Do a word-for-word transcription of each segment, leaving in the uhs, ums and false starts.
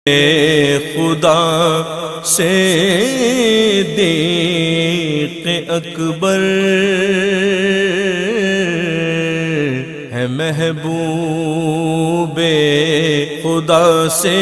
خدا سے دیق اکبر ہے محبوب خدا سے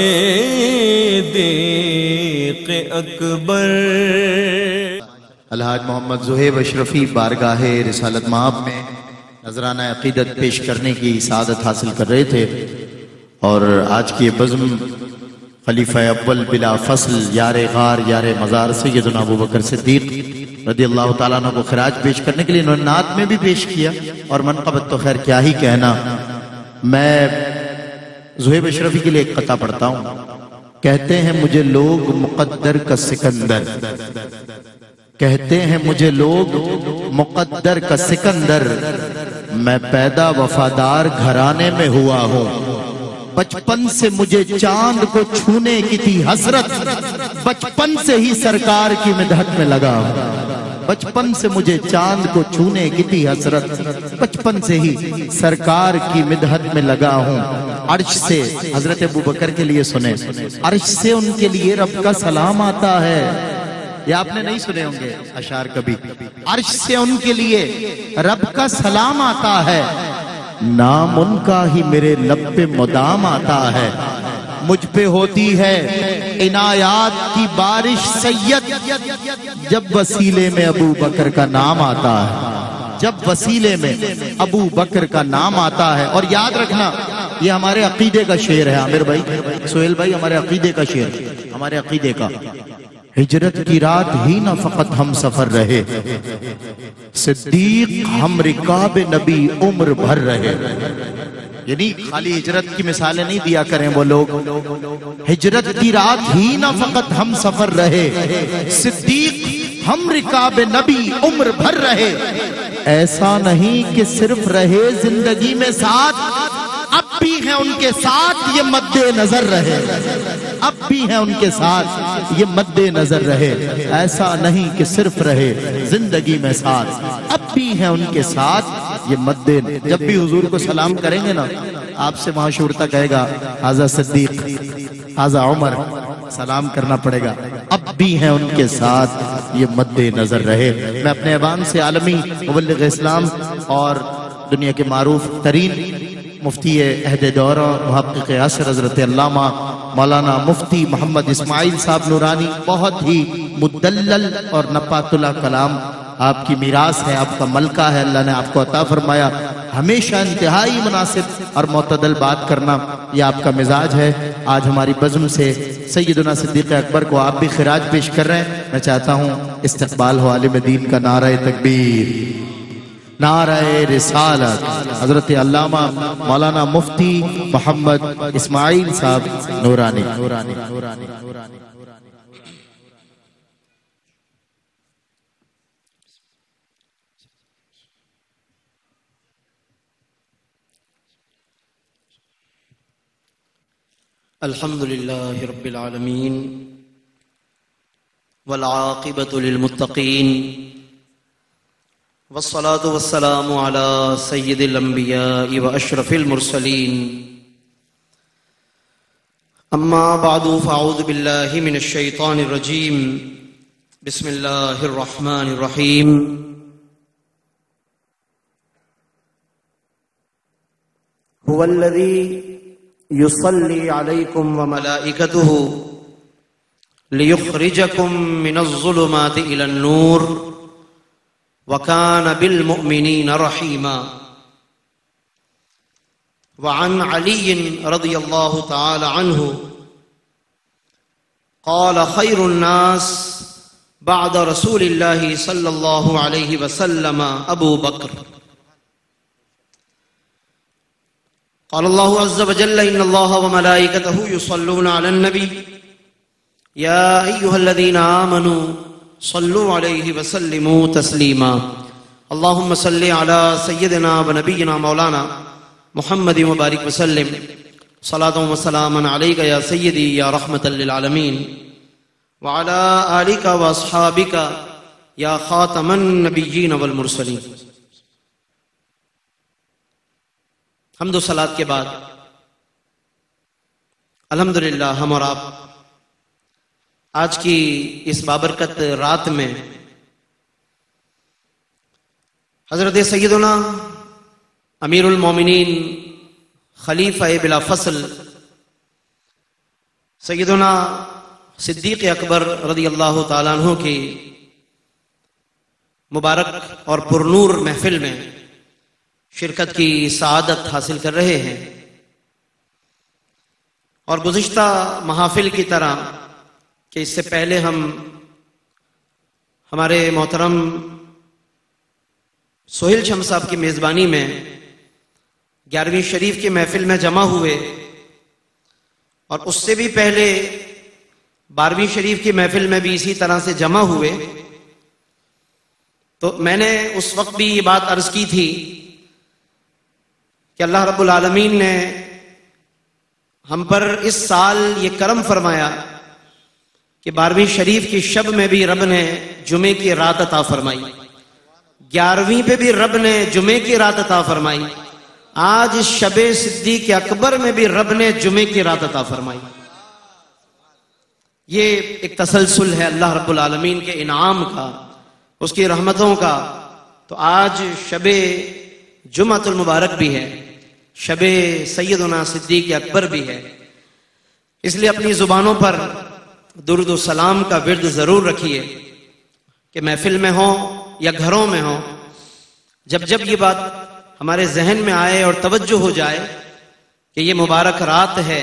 دیق اکبر۔ الحاج محمد زہیب اشرفی بارگاہ رسالت مآب میں نذرانہ عقیدت پیش کرنے کی سعادت حاصل کر رہے تھے، اور آج کی یہ بزم خلیفہ اول بلا فصل یار غار یار مزار سیدنا ابو بکر صدیق رضی اللہ تعالیٰ عنہ کو خراج پیش کرنے کے لیے انہوں نے نعت میں بھی پیش کیا، اور منقبت تو خیر کیا ہی کہنا۔ میں زہیب اشرفی کے لیے ایک قطعہ پڑھتا ہوں۔ کہتے ہیں مجھے لوگ مقدر کا سکندر، کہتے ہیں مجھے لوگ مقدر کا سکندر، میں پیدا وفادار گھرانے میں ہوا ہوں، بچپن سے مجھے چاند کو چھونے کی تھی حسرت، بچپن سے ہی سرکار کی مدحت میں لگا ہوں، بچپن سے مجھے چاند کو چھونے کی تھی حسرت، بچپن سے ہی سرکار کی مدحت میں لگا ہوں۔ عرش سے حضرت ابو بکر کے لیے سنیں، عرش سے ان کے لیے رب کا سلام آتا ہے، یہ آپ نے نہیں سنے ہوں گے اشعار کبھی۔ عرش سے ان کے لیے رب کا سلام آتا ہے، نام ان کا ہی میرے لب پہ مدام آتا ہے، مجھ پہ ہوتی ہے عنایات کی بارش سید، جب وسیلے میں ابو بکر کا نام آتا ہے، جب وسیلے میں ابو بکر کا نام آتا ہے۔ اور یاد رکھنا یہ ہمارے عقیدے کا شعر ہے، عامر بھائی سہیل بھائی، ہمارے عقیدے کا شعر، ہمارے عقیدے کا۔ ہجرت کی رات ہی نہ فقط ہم سفر رہے، صدیق ہم رکاب نبی عمر بھر رہے، یعنی خالی ہجرت کی مثالیں نہیں دیا کریں وہ لوگ۔ ہجرت کی رات ہی نہ فقط ہم سفر رہے، صدیق ہم رکاب نبی عمر بھر رہے، ایسا نہیں کہ صرف رہے زندگی میں ساتھ، اب بھی ہیں ان کے ساتھ یہ مد نظر رہے، اب بھی ہیں ان کے ساتھ یہ مد نظر رہے، ایسا نہیں کہ صرف رہے زندگی میں ساتھ، اب بھی ہیں ان کے ساتھ یہ مد۔ جب بھی حضور کو سلام کریں گے نا، آپ سے وہاں شورتا کہے گا حاذا صدیق حاذا عمر، سلام کرنا پڑے گا، اب بھی ہیں ان کے ساتھ یہ مد نظر رہے۔ میں اپنے ایوان سے عالمی مبلغ اسلام اور دنیا کے معروف ترین مفتی عہد دورہ محقق عصر حضرت علامہ مولانا مفتی محمد اسماعیل صاحب نورانی، بہت ہی مدلل اور نپات اللہ کلام آپ کی میراث ہے، آپ کا ملکہ ہے، اللہ نے آپ کو عطا فرمایا، ہمیشہ انتہائی مناسب اور معتدل بات کرنا یہ آپ کا مزاج ہے۔ آج ہماری بزم سے سیدنا صدیق اکبر کو آپ بھی خراج پیش کر رہے ہیں، میں چاہتا ہوں استقبال ہو عالم دین کا نعرہ تکبیر، نعرہ رسالت، حضرت علامہ مولانا مفتی محمد اسماعیل صاحب نورانی۔ الحمدللہ رب العالمین والعاقبۃ للمتقین، والصلاة والسلام على سید الانبیاء واشرف المرسلین، اما بعد فاعوذ باللہ من الشیطان الرجیم، بسم اللہ الرحمن الرحیم۔ هو الذی یصلی علیکم وملائکتہ لیخرجکم من الظلمات الی النور وَكَانَ بِالْمُؤْمِنِينَ رَحِيمًا۔ وعن علی رضی اللہ تعالی عنہ قال خیر الناس بعد رسول اللہ صلی اللہ علیہ وسلم ابو بکر۔ قال اللہ عز وجل ان اللہ وملائکتہ یصلون علی النبی یا ایہا الذین آمنوا صلوا علیہ وسلموا تسلیما۔ اللہم صلی علی سیدنا و نبینا مولانا محمد مبارک وسلم، صلاۃ و سلاما علیک یا سیدی یا رحمۃ للعالمین، وعلی آلک و اصحابک یا خاتم النبیین والمرسلین۔ حمد و صلاۃ کے بعد الحمدللہ ہم اور آپ آج کی اس بابرکت رات میں حضرت سیدنا امیر المومنین خلیفہ بلا فصل سیدنا صدیق اکبر رضی اللہ تعالیٰ عنہ کی مبارک اور پرنور محفل میں شرکت کی سعادت حاصل کر رہے ہیں، اور گزشتہ محافل کی طرح کہ اس سے پہلے ہم ہمارے محترم سہیل شمس صاحب کی میزبانی میں گیارہویں شریف کی محفل میں جمع ہوئے، اور اس سے بھی پہلے بارہویں شریف کی محفل میں بھی اسی طرح سے جمع ہوئے، تو میں نے اس وقت بھی یہ بات عرض کی تھی کہ اللہ رب العالمین نے ہم پر اس سال یہ کرم فرمایا کہ بارہویں شریف کی شب میں بھی رب نے جمعے کی رات عطا فرمائی، گیارہویں پہ بھی رب نے جمعے کی رات عطا فرمائی، آج شب صدیق اکبر میں بھی رب نے جمعے کی رات عطا فرمائی۔ یہ ایک تسلسل ہے اللہ رب العالمین کے انعام کا، اس کی رحمتوں کا۔ تو آج شب جمعۃ المبارک بھی ہے، شب سیدنا صدیق اکبر بھی ہے، اس لیے اپنی زبانوں پر درود و سلام کا ورد ضرور رکھیے کہ محفل میں ہوں یا گھروں میں ہوں، جب جب یہ بات ہمارے ذہن میں آئے اور توجہ ہو جائے کہ یہ مبارک رات ہے،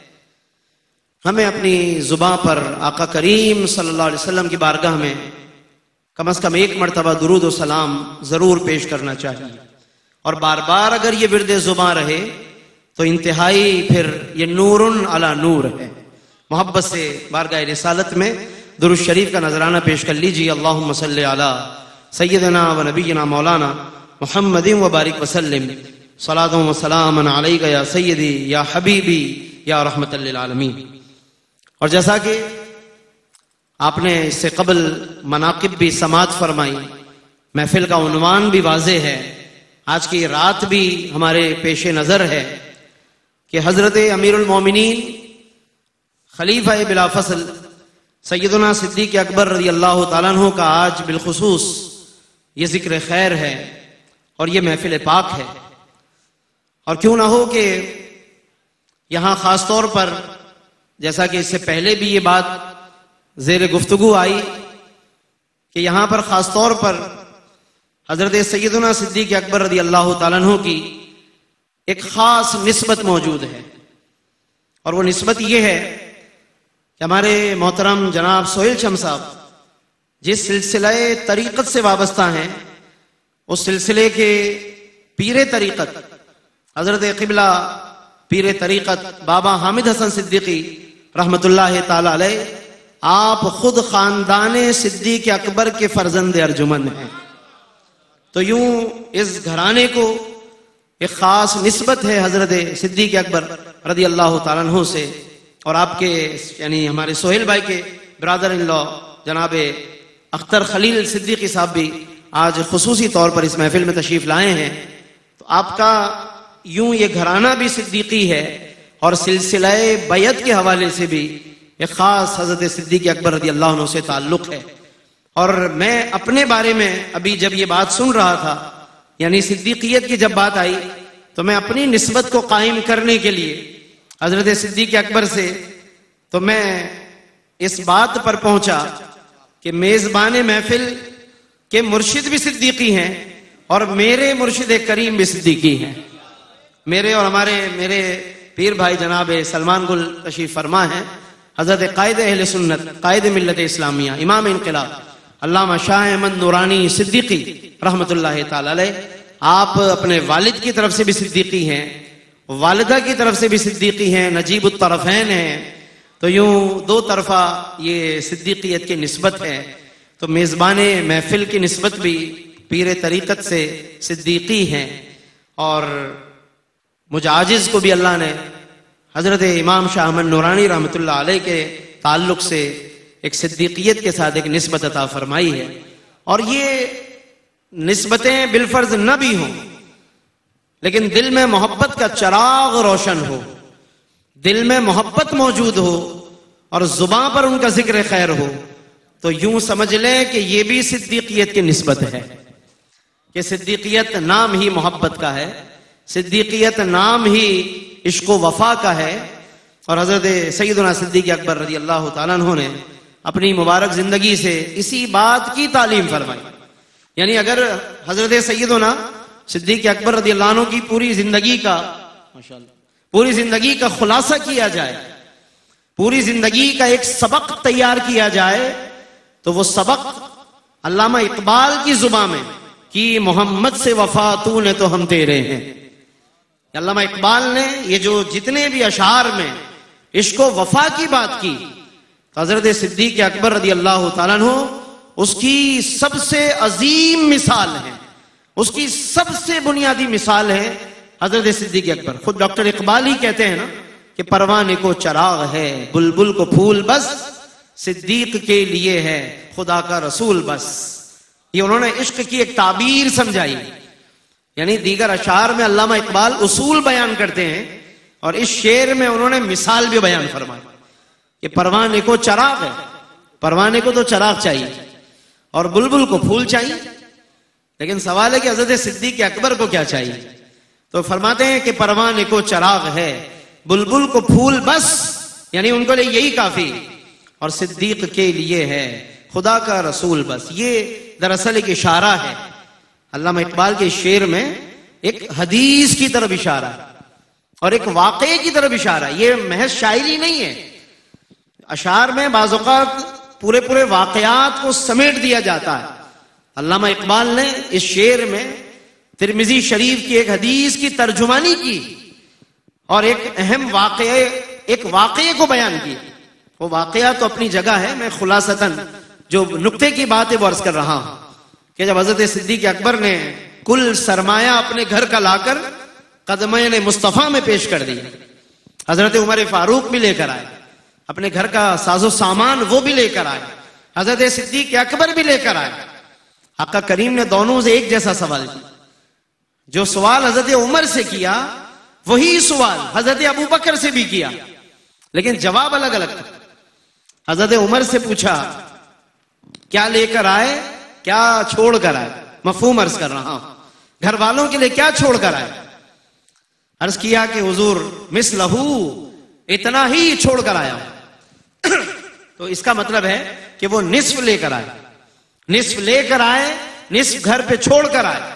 ہمیں اپنی زبان پر آقا کریم صلی اللہ علیہ وسلم کی بارگاہ میں کم از کم ایک مرتبہ درود و سلام ضرور پیش کرنا چاہیے، اور بار بار اگر یہ ورد زبان رہے تو انتہائی پھر یہ نور علی نور ہے۔ محبت سے بارگاہ رسالت میں درود شریف کا نذرانہ پیش کر لیجیے۔ اللہم صلی علی سیدنا و نبینا مولانا محمد و بارک وسلم، صلاۃ و سلام علیک یا سیدی یا حبیبی یا رحمت للعالمین۔ اور جیسا کہ آپ نے اس سے قبل مناقب بھی سماعت فرمائی، محفل کا عنوان بھی واضح ہے، آج کی رات بھی ہمارے پیش نظر ہے کہ حضرت امیر المومنین خلیفہ بلا فصل سیدنا صدیق اکبر رضی اللہ تعالیٰ عنہ کا آج بالخصوص یہ ذکر خیر ہے اور یہ محفل پاک ہے، اور کیوں نہ ہو کہ یہاں خاص طور پر جیسا کہ اس سے پہلے بھی یہ بات زیر گفتگو آئی کہ یہاں پر خاص طور پر حضرت سیدنا صدیق اکبر رضی اللہ تعالیٰ عنہ کی ایک خاص نسبت موجود ہے، اور وہ نسبت یہ ہے کہ ہمارے محترم جناب سہیل شمس صاحب جس سلسلہ طریقت سے وابستہ ہیں، اس سلسلے کے پیر طریقت حضرت قبلہ پیر طریقت بابا حامد حسن صدیقی رحمت اللہ تعالی علیہ، آپ خود خاندان صدیق اکبر کے فرزند ارجمند ہیں، تو یوں اس گھرانے کو ایک خاص نسبت ہے حضرت صدیق اکبر رضی اللہ تعالیٰ عنہ سے، اور آپ کے یعنی ہمارے سہیل بھائی کے برادر ان لا جناب اختر خلیل صدیقی صاحب بھی آج خصوصی طور پر اس محفل میں تشریف لائے ہیں، تو آپ کا یوں یہ گھرانہ بھی صدیقی ہے، اور سلسلہ بیعت کے حوالے سے بھی ایک خاص حضرت صدیق اکبر رضی اللہ عنہ سے تعلق ہے۔ اور میں اپنے بارے میں ابھی جب یہ بات سن رہا تھا، یعنی صدیقیت کی جب بات آئی، تو میں اپنی نسبت کو قائم کرنے کے لیے حضرت صدیق اکبر سے تو میں اس بات پر پہنچا کہ میزبان محفل کے مرشد بھی صدیقی ہیں اور میرے مرشد کریم بھی صدیقی ہیں۔ میرے اور ہمارے میرے پیر بھائی جناب سلمان گل تشریف فرما ہیں، حضرت قائد اہل سنت، قائد ملت اسلامیہ، امام انقلاب علامہ شاہ احمد نورانی صدیقی رحمت اللہ تعالی علیہ، آپ اپنے والد کی طرف سے بھی صدیقی ہیں، والدہ کی طرف سے بھی صدیقی ہیں، نجیب الطرفین ہیں، تو یوں دو طرفہ یہ صدیقیت کی نسبت ہے۔ تو میزبان محفل کی نسبت بھی پیر طریقت سے صدیقی ہیں، اور مجھ عاجز کو بھی اللہ نے حضرت امام شاہ احمد نورانی رحمت اللہ علیہ کے تعلق سے ایک صدیقیت کے ساتھ ایک نسبت عطا فرمائی ہے، اور یہ نسبتیں بالفرض نہ بھی ہوں لیکن دل میں محبت کا چراغ روشن ہو، دل میں محبت موجود ہو اور زباں پر ان کا ذکر خیر ہو تو یوں سمجھ لیں کہ یہ بھی صدیقیت کی نسبت ہے، کہ صدیقیت نام ہی محبت کا ہے، صدیقیت نام ہی عشق و وفا کا ہے۔ اور حضرت سیدنا صدیق اکبر رضی اللہ تعالیٰ عنہ نے اپنی مبارک زندگی سے اسی بات کی تعلیم فرمائی۔ یعنی اگر حضرت سیدنا صدیق اکبر رضی اللہ عنہ کی پوری زندگی کا ماشاءاللہ پوری زندگی کا خلاصہ کیا جائے، پوری زندگی کا ایک سبق تیار کیا جائے تو وہ سبق علامہ اقبال کی زبان میں کہ محمد سے وفا تو نے تو ہم تیرے ہیں۔ علامہ اقبال نے یہ جو جتنے بھی اشعار میں عشق و وفا کی بات کی، حضرت صدیق اکبر رضی اللہ تعالیٰ عنہ اس کی سب سے عظیم مثال ہے، اس کی سب سے بنیادی مثال ہے حضرت صدیق اکبر۔ خود ڈاکٹر اقبال ہی کہتے ہیں نا کہ پروانے کو چراغ ہے، بلبل کو پھول بس، صدیق کے لیے ہے خدا کا رسول بس۔ یہ انہوں نے عشق کی ایک تعبیر سمجھائی، یعنی دیگر اشعار میں علامہ اقبال اصول بیان کرتے ہیں اور اس شعر میں انہوں نے مثال بھی بیان فرمائی کہ پروانے کو چراغ ہے، پروانے کو تو چراغ چاہیے اور بلبل کو پھول چاہیے، لیکن سوال ہے کہ حضرت صدیق اکبر کو کیا چاہیے؟ تو فرماتے ہیں کہ پروانے کو چراغ ہے، بلبل کو پھول بس، یعنی ان کو لیے یہی کافی، اور صدیق کے لیے ہے خدا کا رسول بس۔ یہ دراصل ایک اشارہ ہے، علامہ اقبال کے شعر میں ایک حدیث کی طرف اشارہ ہے اور ایک واقعے کی طرف اشارہ ہے، یہ محض شاعری نہیں ہے۔ اشعار میں بعض اوقات پورے پورے واقعات کو سمیٹ دیا جاتا ہے۔ علامہ اقبال نے اس شعر میں ترمذی شریف کی ایک حدیث کی ترجمانی کی اور ایک اہم واقعے ایک واقعے کو بیان کیا۔ وہ واقعہ تو اپنی جگہ ہے، میں خلاصتاً جو نقطے کی بات ہے وہ عرض کر رہا ہوں کہ جب حضرت صدیق اکبر نے کل سرمایہ اپنے گھر کا لا کر قدمین مصطفیٰ میں پیش کر دیا، حضرت عمر فاروق بھی لے کر آئے، اپنے گھر کا ساز و سامان وہ بھی لے کر آئے، حضرت صدیق اکبر بھی لے کر آئے، آقا کریم نے دونوں سے ایک جیسا سوال کیا۔ جو سوال حضرت عمر سے کیا وہی سوال حضرت ابو بکر سے بھی کیا، لیکن جواب الگ الگ تھا۔ حضرت عمر سے پوچھا کیا لے کر آئے، کیا چھوڑ کر آئے، مفہوم عرض کر رہا ہوں، گھر والوں کے لیے کیا چھوڑ کر آئے؟ عرض کیا کہ حضور مثلہو، اتنا ہی چھوڑ کر آیا ہوں۔ تو اس کا مطلب ہے کہ وہ نصف لے کر آئے، نصف لے کر آئے، نصف گھر پہ چھوڑ کر آئے۔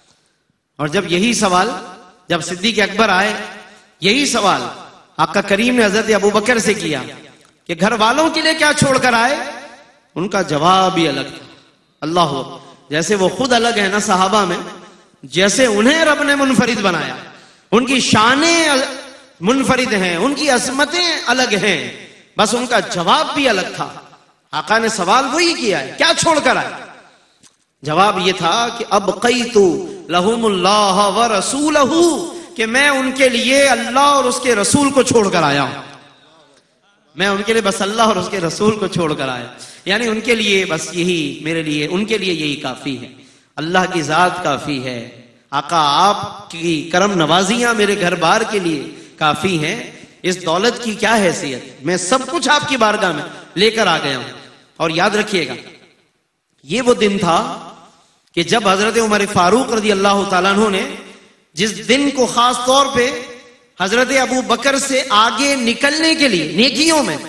اور جب یہی سوال جب صدیق اکبر آئے، یہی سوال آقا کریم نے حضرت ابو بکر سے کیا کہ گھر والوں کے لیے کیا چھوڑ کر آئے، ان کا جواب ہی الگ تھا۔ اللہ جیسے وہ خود الگ ہے نا صحابہ میں، جیسے انہیں رب نے منفرد بنایا، ان کی شانیں منفرد ہیں، ان کی عظمتیں الگ ہیں، بس ان کا جواب بھی الگ تھا۔ آقا نے سوال وہی کیا ہے، کیا چھوڑ کر آئے؟ جواب یہ تھا کہ ابقیت لہم اللہ ورسولہ، کہ میں ان کے لیے اللہ اور اس کے رسول کو چھوڑ کر آیا ہوں، میں ان کے لیے بس اللہ اور اس کے رسول کو چھوڑ کر آیا، یعنی ان کے لیے بس یہی، میرے لیے ان کے لیے یہی کافی ہے، اللہ کی ذات کافی ہے، آقا آپ کی کرم نوازیاں میرے گھر بار کے لیے کافی ہیں، اس دولت کی کیا حیثیت، میں سب کچھ آپ کی بارگاہ میں لے کر آ گیا ہوں۔ اور یاد رکھیے گا یہ وہ دن تھا کہ جب حضرت عمر فاروق رضی اللہ تعالیٰ عنہ نے جس دن کو خاص طور پہ حضرت ابو بکر سے آگے نکلنے کے لیے نیکیوں میں،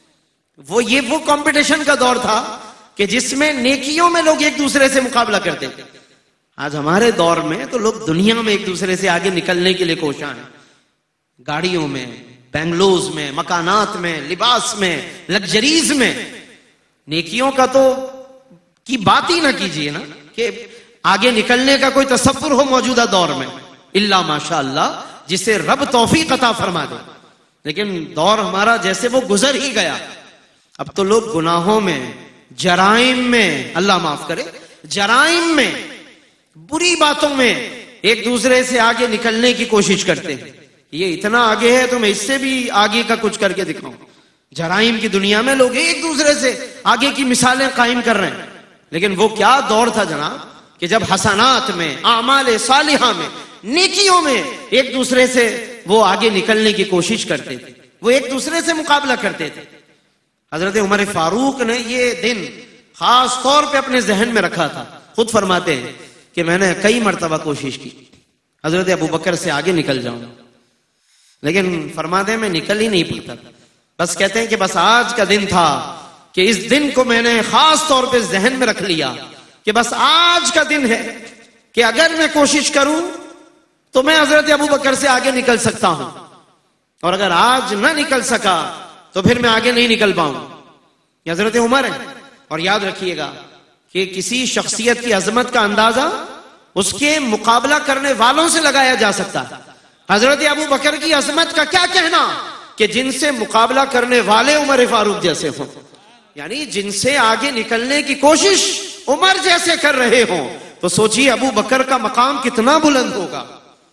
وہ یہ وہ کمپٹیشن کا دور تھا کہ جس میں نیکیوں میں لوگ ایک دوسرے سے مقابلہ کرتے تھے۔ آج ہمارے دور میں تو لوگ دنیا میں ایک دوسرے سے آگے نکلنے کے لیے کوشاں ہیں، گاڑیوں میں، بنگلوز میں، مکانات میں، لباس میں، لگژریز میں۔ نیکیوں کا تو کی بات ہی نہ کیجیے نا کہ آگے نکلنے کا کوئی تصور ہو موجودہ دور میں، الا ماشاء اللہ جسے رب توفیق عطا فرما دے، لیکن دور ہمارا جیسے وہ گزر ہی گیا۔ اب تو لوگ گناہوں میں، جرائم میں، اللہ معاف کرے، جرائم میں، بری باتوں میں ایک دوسرے سے آگے نکلنے کی کوشش کرتے ہیں۔ یہ اتنا آگے ہے تو میں اس سے بھی آگے کا کچھ کر کے دکھاؤں۔ جرائم کی دنیا میں لوگ ایک دوسرے سے آگے کی مثالیں قائم کر رہے ہیں، لیکن وہ کیا دور تھا جناب کہ جب حسنات میں، اعمال صالحہ میں، نیکیوں میں ایک دوسرے سے وہ آگے نکلنے کی کوشش کرتے تھے۔ وہ ایک دوسرے سے مقابلہ کرتے تھے. حضرت عمر فاروق نے یہ دن خاص طور پہ اپنے ذہن میں رکھا تھا. خود فرماتے ہیں کہ میں نے کئی مرتبہ کوشش کی حضرت ابو بکر سے آگے نکل جاؤں، لیکن فرماتے ہیں میں نکل ہی نہیں پاتا. بس کہتے ہیں کہ بس آج کا دن تھا کہ اس دن کو میں نے خاص طور پہ ذہن میں رکھ لیا کہ بس آج کا دن ہے کہ اگر میں کوشش کروں تو میں حضرت ابو بکر سے آگے نکل سکتا ہوں، اور اگر آج نہ نکل سکا تو پھر میں آگے نہیں نکل پاؤں. یہ حضرت عمر ہے. اور یاد رکھیے گا کہ کسی شخصیت کی عظمت کا اندازہ اس کے مقابلہ کرنے والوں سے لگایا جا سکتا ہے. حضرت ابو بکر کی عظمت کا کیا کہنا کہ جن سے مقابلہ کرنے والے عمر فاروق جیسے ہوں، یعنی جن سے آگے نکلنے کی کوشش عمر جیسے کر رہے ہوں، تو سوچیے ابو بکر کا مقام کتنا بلند ہوگا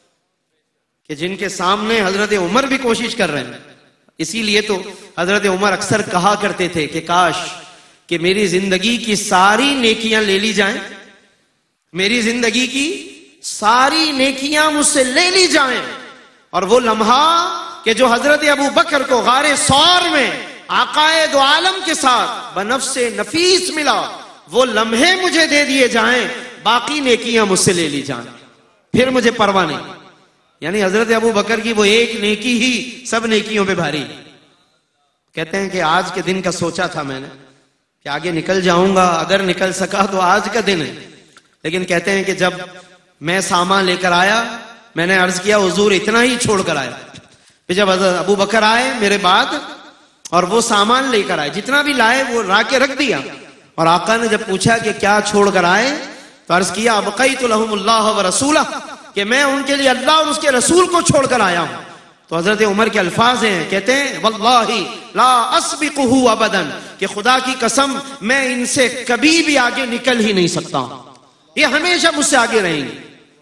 کہ جن کے سامنے حضرت عمر بھی کوشش کر رہے ہیں. اسی لیے تو حضرت عمر اکثر کہا کرتے تھے کہ کاش کہ میری زندگی کی ساری نیکیاں لے لی جائیں، میری زندگی کی ساری نیکیاں مجھ سے لے لی جائیں، اور وہ لمحہ کہ جو حضرت ابو بکر کو غار ثور میں آقائے دو عالم کے ساتھ بنفس نفیس ملا، وہ لمحے مجھے دے دیے جائیں، باقی نیکیاں مجھ سے لے لی جائیں، پھر مجھے پرواہ نہیں. یعنی حضرت ابو بکر کی وہ ایک نیکی ہی سب نیکیوں پہ بھاری. کہتے ہیں کہ آج کے دن کا سوچا تھا میں نے کہ آگے نکل جاؤں گا، اگر نکل سکا تو آج کا دن ہے. لیکن کہتے ہیں کہ جب میں سامان لے کر آیا، میں نے عرض کیا حضور اتنا ہی چھوڑ کر آیا. پھر جب حضرت ابو بکر آئے میرے بعد اور وہ سامان لے کر آئے، جتنا بھی لائے وہ لا کے رکھ دیا، اور آقا نے جب پوچھا کہ کیا چھوڑ کر آئے تو عرض کیا ابقیت لہم اللہ ورسولہ، کہ میں ان کے لیے اللہ اور اس کے رسول کو چھوڑ کر آیا ہوں. تو حضرت عمر کے الفاظ ہیں، کہتے ہیں واللہ لا اسبقہ ابدا، کہ خدا کی قسم میں ان سے کبھی بھی آگے نکل ہی نہیں سکتا ہوں، یہ ہمیشہ مجھ سے آگے رہیں گے.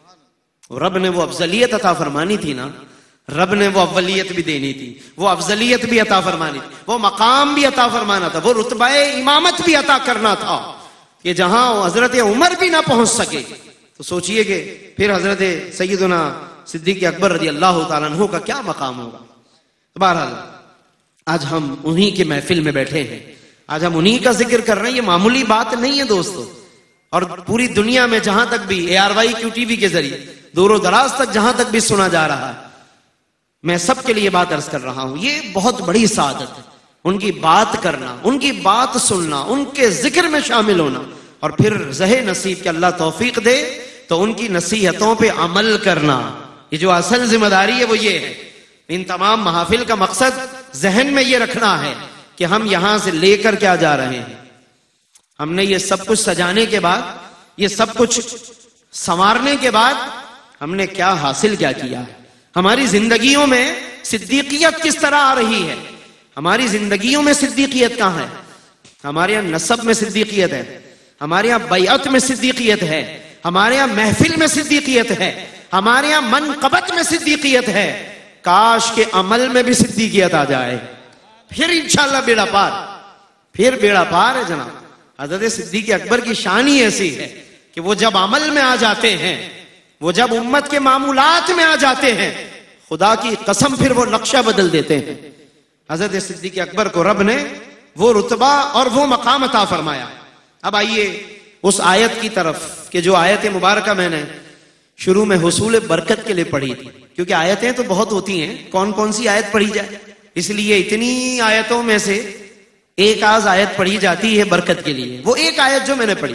رب نے وہ افضلیت عطا فرمانی تھی نا، رب نے وہ اولیت بھی دینی تھی، وہ افضلیت بھی عطا فرمانی تھی، وہ مقام بھی عطا فرمانا تھا، وہ رتبہ امامت بھی عطا کرنا تھا کہ جہاں حضرت عمر بھی نہ پہنچ سکے. تو سوچئے کہ پھر حضرت سیدنا صدیق اکبر رضی اللہ تعالیٰ عنہ کا کیا مقام ہوگا. بہرحال آج ہم انہی کے محفل میں بیٹھے ہیں، آج ہم انہی کا ذکر کر رہے ہیں. یہ معمولی بات نہیں ہے دوستو، اور پوری دنیا میں جہاں تک بھی A R Y Q T V کے ذریعے دور و دراز تک جہاں تک بھی سنا جا رہا ہے، میں سب کے لیے بات عرض کر رہا ہوں، یہ بہت بڑی سعادت ہے ان کی بات کرنا، ان کی بات سننا، ان کے ذکر میں شامل ہونا، اور پھر زہ نصیب کہ اللہ توفیق دے تو ان کی نصیحتوں پہ عمل کرنا. یہ جو اصل ذمہ داری ہے وہ یہ ہے. ان تمام محافل کا مقصد ذہن میں یہ رکھنا ہے کہ ہم یہاں سے لے کر کیا جا رہے ہیں. ہم نے یہ سب کچھ سجانے کے بعد، یہ سب کچھ سنوارنے کے بعد ہم نے کیا حاصل کیا کیا ہے. ہماری زندگیوں میں صدیقیت کس طرح آ رہی ہے، ہماری زندگیوں میں صدیقیت کہاں ہے. ہمارے یہاں نسب میں صدیقیت ہے، ہمارے یہاں بیعت میں صدیقیت ہے، ہمارے یہاں محفل میں صدیقیت ہے، ہمارے یہاں منقبت میں صدیقیت ہے. کاش کے عمل میں بھی صدیقیت آ جائے، پھر انشاءاللہ بیڑا پار، پھر بیڑا پار ہے جناب. حضرت صدیق اکبر کی شان ہی ایسی ہے کہ وہ جب عمل میں آ جاتے ہیں، وہ جب امت کے معمولات میں آ جاتے ہیں، خدا کی قسم پھر وہ نقشہ بدل دیتے ہیں. حضرت صدیق اکبر کو رب نے وہ رتبہ اور وہ مقام عطا فرمایا. اب آئیے اس آیت کی طرف کہ جو آیت مبارکہ میں نے شروع میں حصول برکت کے لیے پڑھی تھی، کیونکہ آیتیں تو بہت ہوتی ہیں، کون کون سی آیت پڑھی جائے، اس لیے اتنی آیتوں میں سے ایک آز آیت پڑھی جاتی ہے برکت کے لیے. وہ ایک آیت جو میں نے پڑھی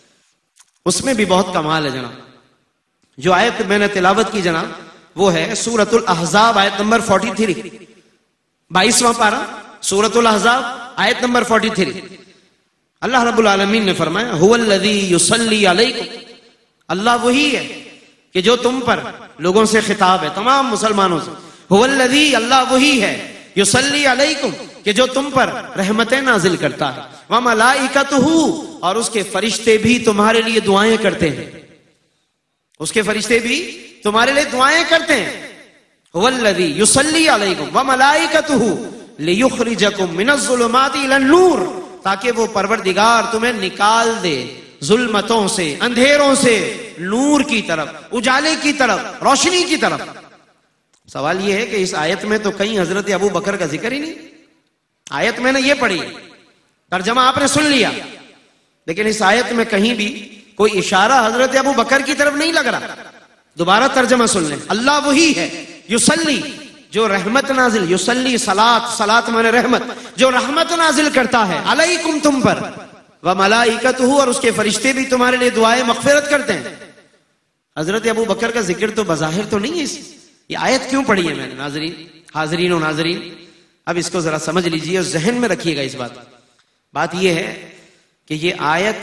اس میں بھی بہت کمال ہے جناب. جو آیت میں نے تلاوت کی جناب وہ ہے سورۃ الاحزاب آیت نمبر تینتالیس، بائیسواں پارہ سورۃ الاحزاب آیت نمبر تینتالیس. اللہ رب العالمین نے فرمایا هو الذی یصلی علیکم، اللہ وہی ہے کہ جو تم پر، لوگوں سے خطاب ہے تمام مسلمانوں سے، هو الذی اللہ وہی ہے، یصلی علیکم کہ جو تم پر رحمتیں نازل کرتا ہے، وملائکتہ اور اس کے فرشتے بھی تمہارے لیے دعائیں کرتے ہیں، اس کے فرشتے بھی تمہارے لیے دعائیں کرتے ہیں. هو الذی یصلی علیکم وملائکتہ لیخرجکم من الظلمات الی النور، تاکہ وہ پروردگار تمہیں نکال دے ظلمتوں سے، اندھیروں سے نور کی طرف، اجالے کی طرف، روشنی کی طرف. سوال یہ ہے کہ اس آیت میں تو کہیں حضرت ابو بکر کا ذکر ہی نہیں. آیت میں نے یہ پڑھی, ترجمہ آپ نے سن لیا, لیکن اس آیت میں کہیں بھی کوئی اشارہ حضرت ابو بکر کی طرف نہیں لگ رہا. دوبارہ ترجمہ سن لیں. اللہ وہی ہے یصلی, جو رحمت نازل, یصلی صلاۃ, صلاۃ مانے رحمت, جو رحمت نازل کرتا ہے علیکم تم پر, وملائکتہ, اور اس کے فرشتے بھی تمہارے لیے دعائیں مغفرت کرتے ہیں. حضرت ابو بکر کا ذکر تو بظاہر تو نہیں ہے. اس یہ آیت کیوں پڑھی ہے میں نے ناظرین, حاضرین و ناظرین؟ اب اس کو ذرا سمجھ لیجئے اور ذہن میں رکھیے گا اس بات. بات یہ ہے کہ یہ آیت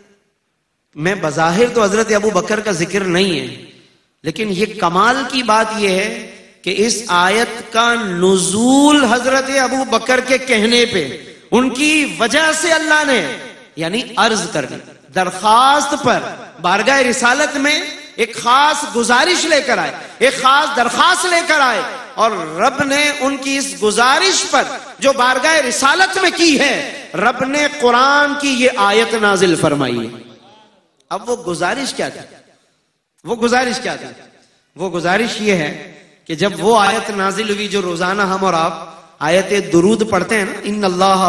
میں بظاہر تو حضرت ابو بکر کا ذکر نہیں ہے, لیکن یہ کمال کی بات یہ ہے کہ اس آیت کا نزول حضرت ابو بکر کے کہنے پہ, ان کی وجہ سے اللہ نے یعنی عرض کرنے, درخواست پر بارگاہ رسالت میں ایک خاص گزارش لے کر آئے, ایک خاص درخواست لے کر آئے, اور رب نے ان کی اس گزارش پر جو بارگاہ رسالت میں کی ہے, رب نے قرآن کی یہ آیت نازل فرمائی ہے. اب وہ گزارش کیا تھی؟ وہ گزارش کیا تھی؟ وہ گزارش یہ ہے کہ جب وہ آیت نازل ہوئی جو روزانہ ہم اور آپ آیت درود پڑھتے ہیں نا, ان اللہ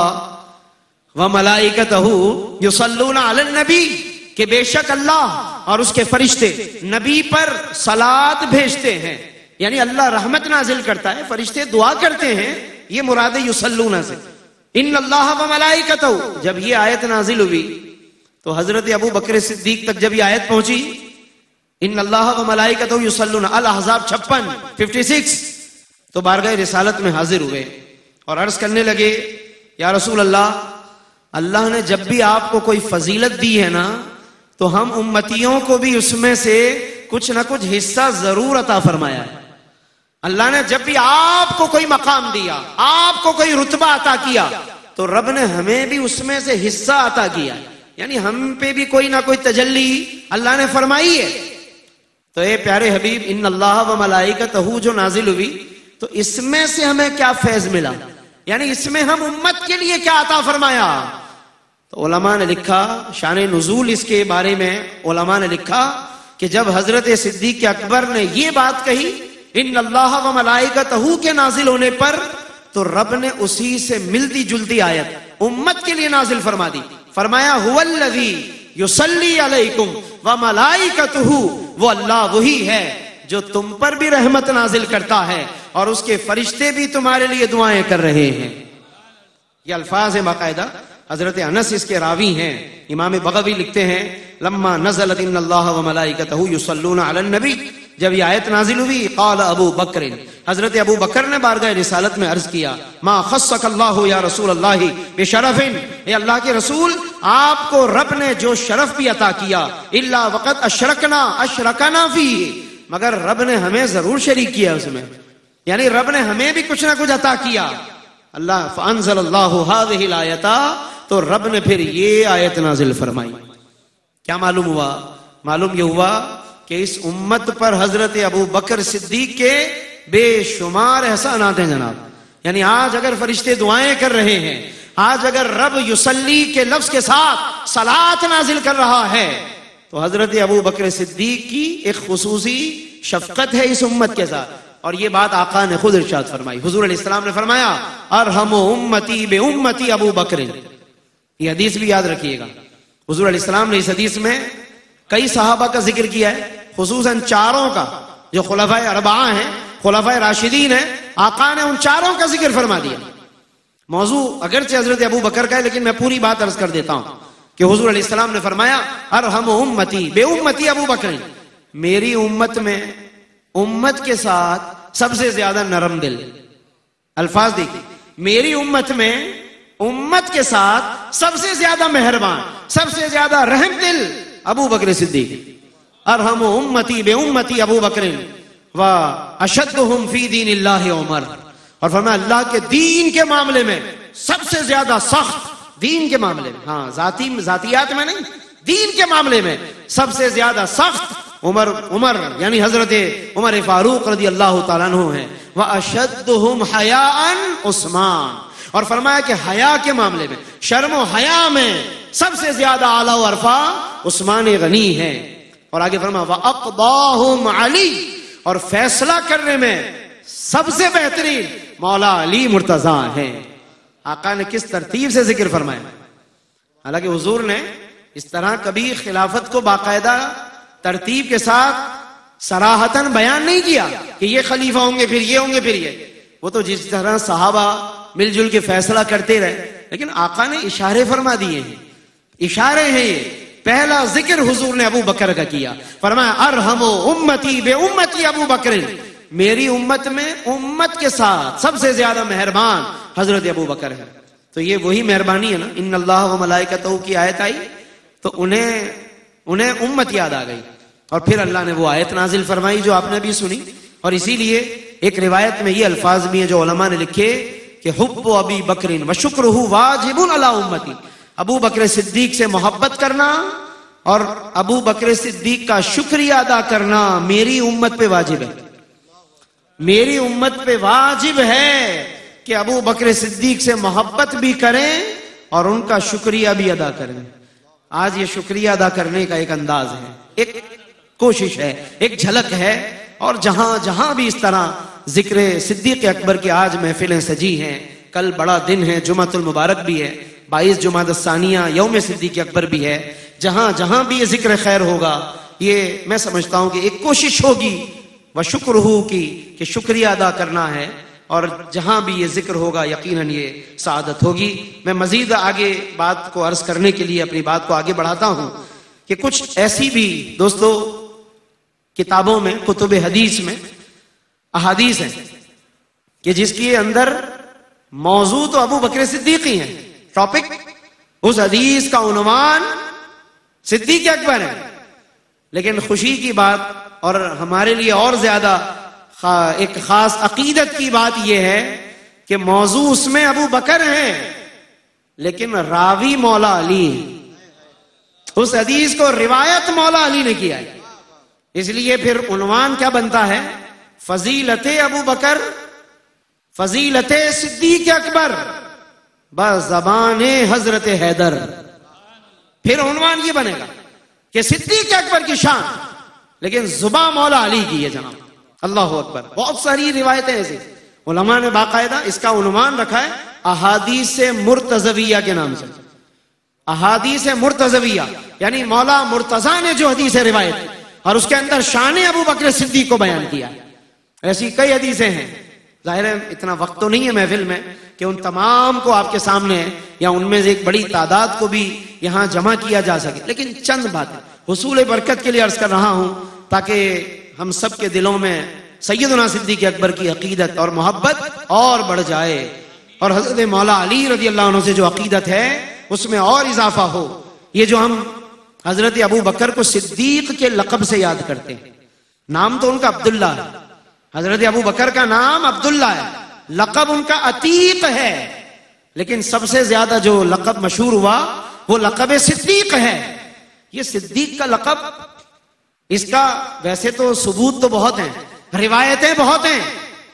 وملائکتہ یصلون علی النبی, کہ بے شک اللہ اور اس کے فرشتے نبی پر صلات بھیجتے ہیں, یعنی اللہ رحمت نازل کرتا ہے, فرشتے دعا کرتے ہیں, یہ مراد یصلون سے. ان اللہ وملائکتہ, جب یہ آیت نازل ہوئی تو حضرت ابو بکر صدیق تک جب یہ آیت پہنچی, ان اللہ وملائکتہ یصلون, الاحزاب چھپن ففٹی سکس, تو بارگاہ رسالت میں حاضر ہوئے اور عرض کرنے لگے, یا رسول اللہ, اللہ نے جب بھی آپ کو کوئی فضیلت دی ہے نا, تو ہم امتیوں کو بھی اس میں سے کچھ نہ کچھ حصہ ضرور عطا فرمایا ہے. اللہ نے جب بھی آپ کو کوئی مقام دیا, آپ کو کوئی رتبہ عطا کیا, تو رب نے ہمیں بھی اس میں سے حصہ عطا کیا, یعنی ہم پہ بھی کوئی نہ کوئی تجلی اللہ نے فرمائی ہے. تو اے پیارے حبیب, ان اللہ وملائکتہ جو نازل ہوئی, تو اس میں سے ہمیں کیا فیض ملا, یعنی اس میں ہم امت کے لیے کیا عطا فرمایا؟ تو علماء نے لکھا, شان نزول اس کے بارے میں علماء نے لکھا کہ جب حضرت صدیق اکبر نے یہ بات کہی ان اللہ وملائکتہ کے نازل ہونے پر, تو رب نے اسی سے ملتی جلتی آیت امت کے لیے نازل فرما دی. فرمایا هو الذی یصلی علیکم وملائکتہ, وہ اللہ وہی ہے جو تم پر بھی رحمت نازل کرتا ہے اور اس کے فرشتے بھی تمہارے لیے دعائیں کر رہے ہیں. یہ الفاظ ہیں باقاعدہ, حضرت انس اس کے راوی ہیں. امام بغوی لکھتے ہیں, لما نزلت ان اللہ وملائکتہ یصلون علی النبی, جب یہ آیت نازل ہوئی, قال ابو بکر, حضرت ابو بکر نے بارگاہ رسالت میں عرض کیا, ما خصک اللہ یا رسول اللہ بشرف, اے اللہ کے رسول, آپ کو رب نے جو شرف بھی عطا کیا, الا وقد اشرکنا اشرکنا فیہ, مگر رب نے ہمیں ضرور شریک کیا اس میں, یعنی رب نے ہمیں بھی کچھ نہ کچھ عطا کیا. اللہ فانزل اللہ هذه الآیۃ, تو رب نے پھر یہ آیت نازل فرمائی. کیا معلوم ہوا؟ معلوم یہ ہوا کہ اس امت پر حضرت ابو بکر صدیق کے بے شمار احسانات ہیں جناب. یعنی آج اگر فرشتے دعائیں کر رہے ہیں, آج اگر رب یصلی کے لفظ کے ساتھ صلات نازل کر رہا ہے, تو حضرت ابو بکر صدیق کی ایک خصوصی شفقت ہے اس امت کے ساتھ. اور یہ بات آقا نے خود ارشاد فرمائی. حضور علیہ السلام نے فرمایا, ارحم امتی بے امتی ابو بکر. یہ حدیث بھی یاد رکھیے گا. حضور علیہ السلام نے اس حدیث میں کئی صحابہ کا ذکر کیا ہے, خصوصاً چاروں کا, جو خلفائے اربعہ ہیں, خلفائے راشدین ہیں. آقا نے ان چاروں کا ذکر فرما دیا. موضوع اگرچہ حضرت ابو بکر کا ہے, لیکن میں پوری بات عرض کر دیتا ہوں کہ حضور علیہ السلام نے فرمایا, ارحم امتی بے امتی ابو بکر, میری امت میں امت کے ساتھ سب سے زیادہ نرم دل. الفاظ دیکھیں, میری امت میں امت کے ساتھ سب سے زیادہ مہربان, سب سے زیادہ رحم دل ابو بکر صدیق. ارحم امتی بے امتی ابو بکر و اشدہم فی دین اللہ عمر. اور فرمایا اللہ کے دین کے معاملے میں سب سے زیادہ سخت, دین کے معاملے میں, ہاں ذاتی ذاتیات میں نہیں, دین کے معاملے میں سب سے زیادہ سخت عمر عمر یعنی حضرت عمر فاروق رضی اللہ تعالیٰ عنہ ہیں. واشدہم حیاء عثمان, اور فرمایا کہ حیا کے معاملے میں, شرم و حیا میں سب سے زیادہ اعلیٰ و عرفہ عثمان غنی ہیں. اور آگے فرمایا وَأَقْضَاهُمْ عَلِي, اور فیصلہ کرنے میں سب سے بہترین مولا علی مرتضیٰ ہیں. آقا نے کس ترتیب سے ذکر فرمایا. حالانکہ حضور نے اس طرح کبھی خلافت کو باقاعدہ ترتیب کے ساتھ صراحتاً بیان نہیں کیا کہ یہ خلیفہ ہوں گے پھر یہ ہوں گے پھر یہ. وہ تو جس طرح صحابہ مل جل کے فیصلہ کرتے رہے، لیکن آقا نے اشارے فرما دیے ہیں. اشارے ہیں یہ. پہلا ذکر حضور نے ابو بکر کا کیا. فرمایا ارحمو امتی بے امتی ابو بکر، میری امت میں امت کے ساتھ سب سے زیادہ مہربان حضرت ابو بکر ہے. تو یہ وہی مہربانی ہے نا. ان اللہ و ملائکتہ کی آیت آئی تو انہیں انہیں امت یاد آ گئی، اور پھر اللہ نے وہ آیت نازل فرمائی جو آپ نے بھی سنی. اور اسی لیے ایک روایت میں یہ الفاظ بھی ہیں جو علماء نے لکھے کہ حب ابی بکر و شکرہ واجب علی امتی، ابو بکر صدیق سے محبت کرنا اور ابو بکر صدیق کا شکریہ ادا کرنا میری امت پہ واجب ہے. میری امت پہ واجب ہے کہ ابو بکر صدیق سے محبت بھی کریں اور ان کا شکریہ بھی ادا کریں. آج یہ شکریہ ادا کرنے کا ایک انداز ہے، ایک کوشش ہے، ایک جھلک ہے. اور جہاں جہاں بھی اس طرح ذکر صدیق اکبر کی آج محفلیں سجی ہیں، کل بڑا دن ہے، جمعۃ المبارک بھی ہے، بائیس جمادی الثانیہ یوم صدیق اکبر بھی ہے. جہاں جہاں بھی یہ ذکر خیر ہوگا، یہ میں سمجھتا ہوں کہ ایک کوشش ہوگی وشکرہ کی کہ شکریہ ادا کرنا ہے. اور جہاں بھی یہ ذکر ہوگا یقیناً یہ سعادت ہوگی. میں مزید آگے بات کو عرض کرنے کے لیے اپنی بات کو آگے بڑھاتا ہوں کہ کچھ ایسی بھی دوستو کتابوں میں، کتب حدیث میں احادیث ہیں کہ جس کے اندر موضوع تو ابو بکر صدیق ہی ہیں، ٹاپک اس حدیث کا عنوان صدیق اکبر ہے. لیکن خوشی کی بات اور ہمارے لیے اور زیادہ ایک خاص عقیدت کی بات یہ ہے کہ موضوع اس میں ابو بکر ہیں لیکن راوی مولا علی ہے. اس حدیث کو روایت مولا علی نے کیا ہے. اس لیے پھر عنوان کیا بنتا ہے؟ فضیلت ابو بکر، فضیلت صدیق اکبر بزبان حضرت حیدر. پھر عنوان یہ بنے گا کہ صدیق اکبر کی شان لیکن زباں مولا علی کی ہے جناب. اللہ اکبر. بہت ساری روایتیں ایسی علماء نے باقاعدہ اس کا عنوان رکھا ہے احادیث مرتضویہ کے نام سے. احادیث مرتضویہ یعنی مولا مرتضیٰ نے جو حدیث روایت کی اور اس کے اندر شان ابو بکر صدیق کو بیان کیا. ایسی کئی حدیثیں ہیں. ظاہر ہے اتنا وقت تو نہیں ہے محفل میں کہ ان تمام کو آپ کے سامنے ہے یا ان میں سے ایک بڑی تعداد کو بھی یہاں جمع کیا جا سکے، لیکن چند باتیں حصول برکت کے لیے عرض کر رہا ہوں تاکہ ہم سب کے دلوں میں سیدنا صدیق اکبر کی عقیدت اور محبت اور بڑھ جائے اور حضرت مولا علی رضی اللہ عنہ سے جو عقیدت ہے اس میں اور اضافہ ہو. یہ جو ہم حضرت ابو بکر کو صدیق کے لقب سے یاد کرتے ہیں، نام تو ان کا عبداللہ ہے، حضرت ابو بکر کا نام عبداللہ ہے، لقب ان کا عتیق ہے، لیکن سب سے زیادہ جو لقب مشہور ہوا وہ لقب صدیق ہے. یہ صدیق کا لقب، اس کا ویسے تو ثبوت تو بہت ہیں، روایتیں بہت ہیں،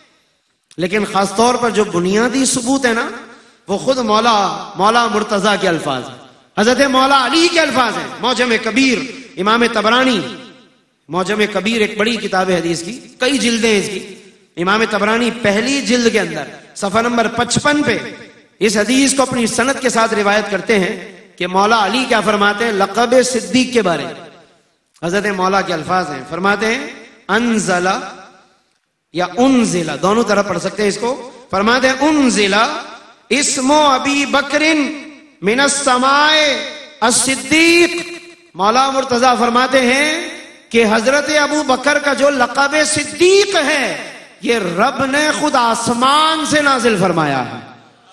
لیکن خاص طور پر جو بنیادی ثبوت ہے نا وہ خود مولا مولا مرتضیٰ کے الفاظ ہیں، حضرت مولا علی کے الفاظ ہیں. معجم کبیر امام طبرانی، معجم کبیر ایک بڑی کتاب ہے حدیث کی، کئی جلدیں اس کی. امام طبرانی پہلی جلد کے اندر صفحہ نمبر پچپن پہ اس حدیث کو اپنی سند کے ساتھ روایت کرتے ہیں کہ مولا علی کیا فرماتے ہیں لقب صدیق کے بارے میں. حضرت مولا کے الفاظ ہیں، فرماتے ہیں انزل یا انزل دونوں طرح پڑھ سکتے ہیں اس کو. فرماتے ہیں انزل اسم ابی بکر من السماء الصدیق. مولا مرتضیٰ فرماتے ہیں کہ حضرت ابو بکر کا جو لقب صدیق ہے یہ رب نے خود آسمان سے نازل فرمایا ہے.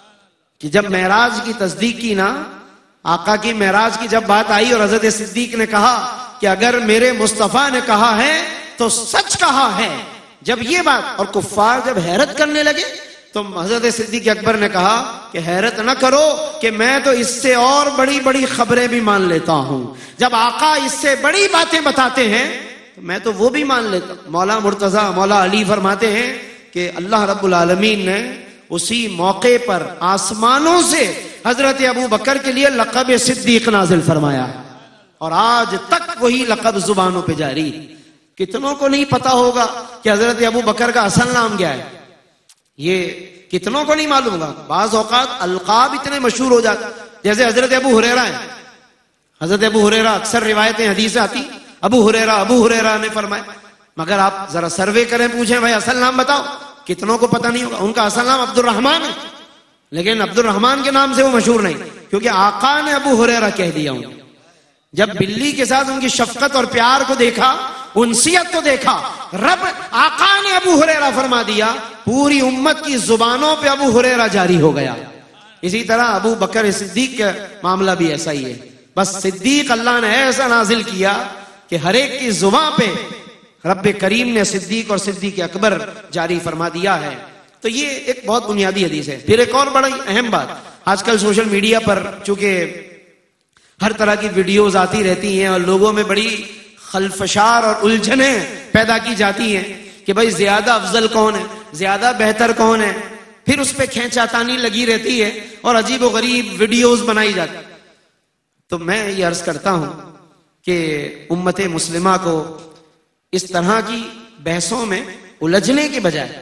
کہ جب معراج کی تصدیق کی نا، آقا کی معراج کی جب بات آئی اور حضرت صدیق نے کہا کہ اگر میرے مصطفیٰ نے کہا ہے تو سچ کہا ہے، جب یہ بات اور کفار جب حیرت کرنے لگے تو حضرت صدیق اکبر نے کہا کہ حیرت نہ کرو کہ میں تو اس سے اور بڑی بڑی خبریں بھی مان لیتا ہوں. جب آقا اس سے بڑی باتیں بتاتے ہیں تو میں تو وہ بھی مان لیتا ہوں. مولا مرتضیٰ مولا علی فرماتے ہیں کہ اللہ رب العالمین نے اسی موقع پر آسمانوں سے حضرت ابو بکر کے لیے لقب صدیق نازل فرمایا اور آج تک وہی لقب زبانوں پہ جاری کتنوں کو نہیں پتا ہوگا کہ حضرت ابو بکر کا اصل نام کیا ہے؟ یہ کتنوں کو نہیں معلوم ہوگا. بعض اوقات القاب اتنے مشہور ہو جاتے جیسے حضرت ابو ہریرہ ہیں. حضرت ابو ہریرہ اکثر روایتیں حدیثیں آتی ابو ہریرہ ابو ہریرہ نے فرمایا، مگر آپ ذرا سروے کریں، پوچھیں بھائی اصل نام بتاؤ، کتنوں کو پتہ نہیں ہوگا. ان کا اصل نام عبد الرحمن ہے، لیکن عبد الرحمن کے نام سے وہ مشہور نہیں، کیونکہ آقا نے ابو ہریرہ کہہ دیا ہوں. جب بلی کے ساتھ ان کی شفقت اور پیار کو دیکھا، انسیت کو دیکھا، رب آقا نے ابو ہریرہ فرما دیا، پوری امت کی زبانوں پہ ابو ہریرہ جاری ہو گیا. اسی طرح ابو بکر صدیق کا معاملہ بھی ایسا ہی ہے. بس صدیق اللہ نے ایسا نازل کیا کہ ہر ایک کی زبان پہ رب کریم نے صدیق اور صدیق اکبر جاری فرما دیا ہے. تو یہ ایک بہت بنیادی حدیث ہے. پھر ایک اور بڑی اہم بات، آج کل سوشل میڈیا پر چونکہ ہر طرح کی ویڈیوز آتی رہتی ہیں اور لوگوں میں بڑی خلفشار اور الجھنیں پیدا کی جاتی ہیں کہ بھائی زیادہ افضل کون ہے، زیادہ بہتر کون ہے، پھر اس پہ کھینچاتانی لگی رہتی ہے اور عجیب و غریب ویڈیوز بنائی جاتی. تو میں یہ عرض کرتا ہوں کہ امت مسلمہ کو اس طرح کی بحثوں میں الجھنے کی بجائے،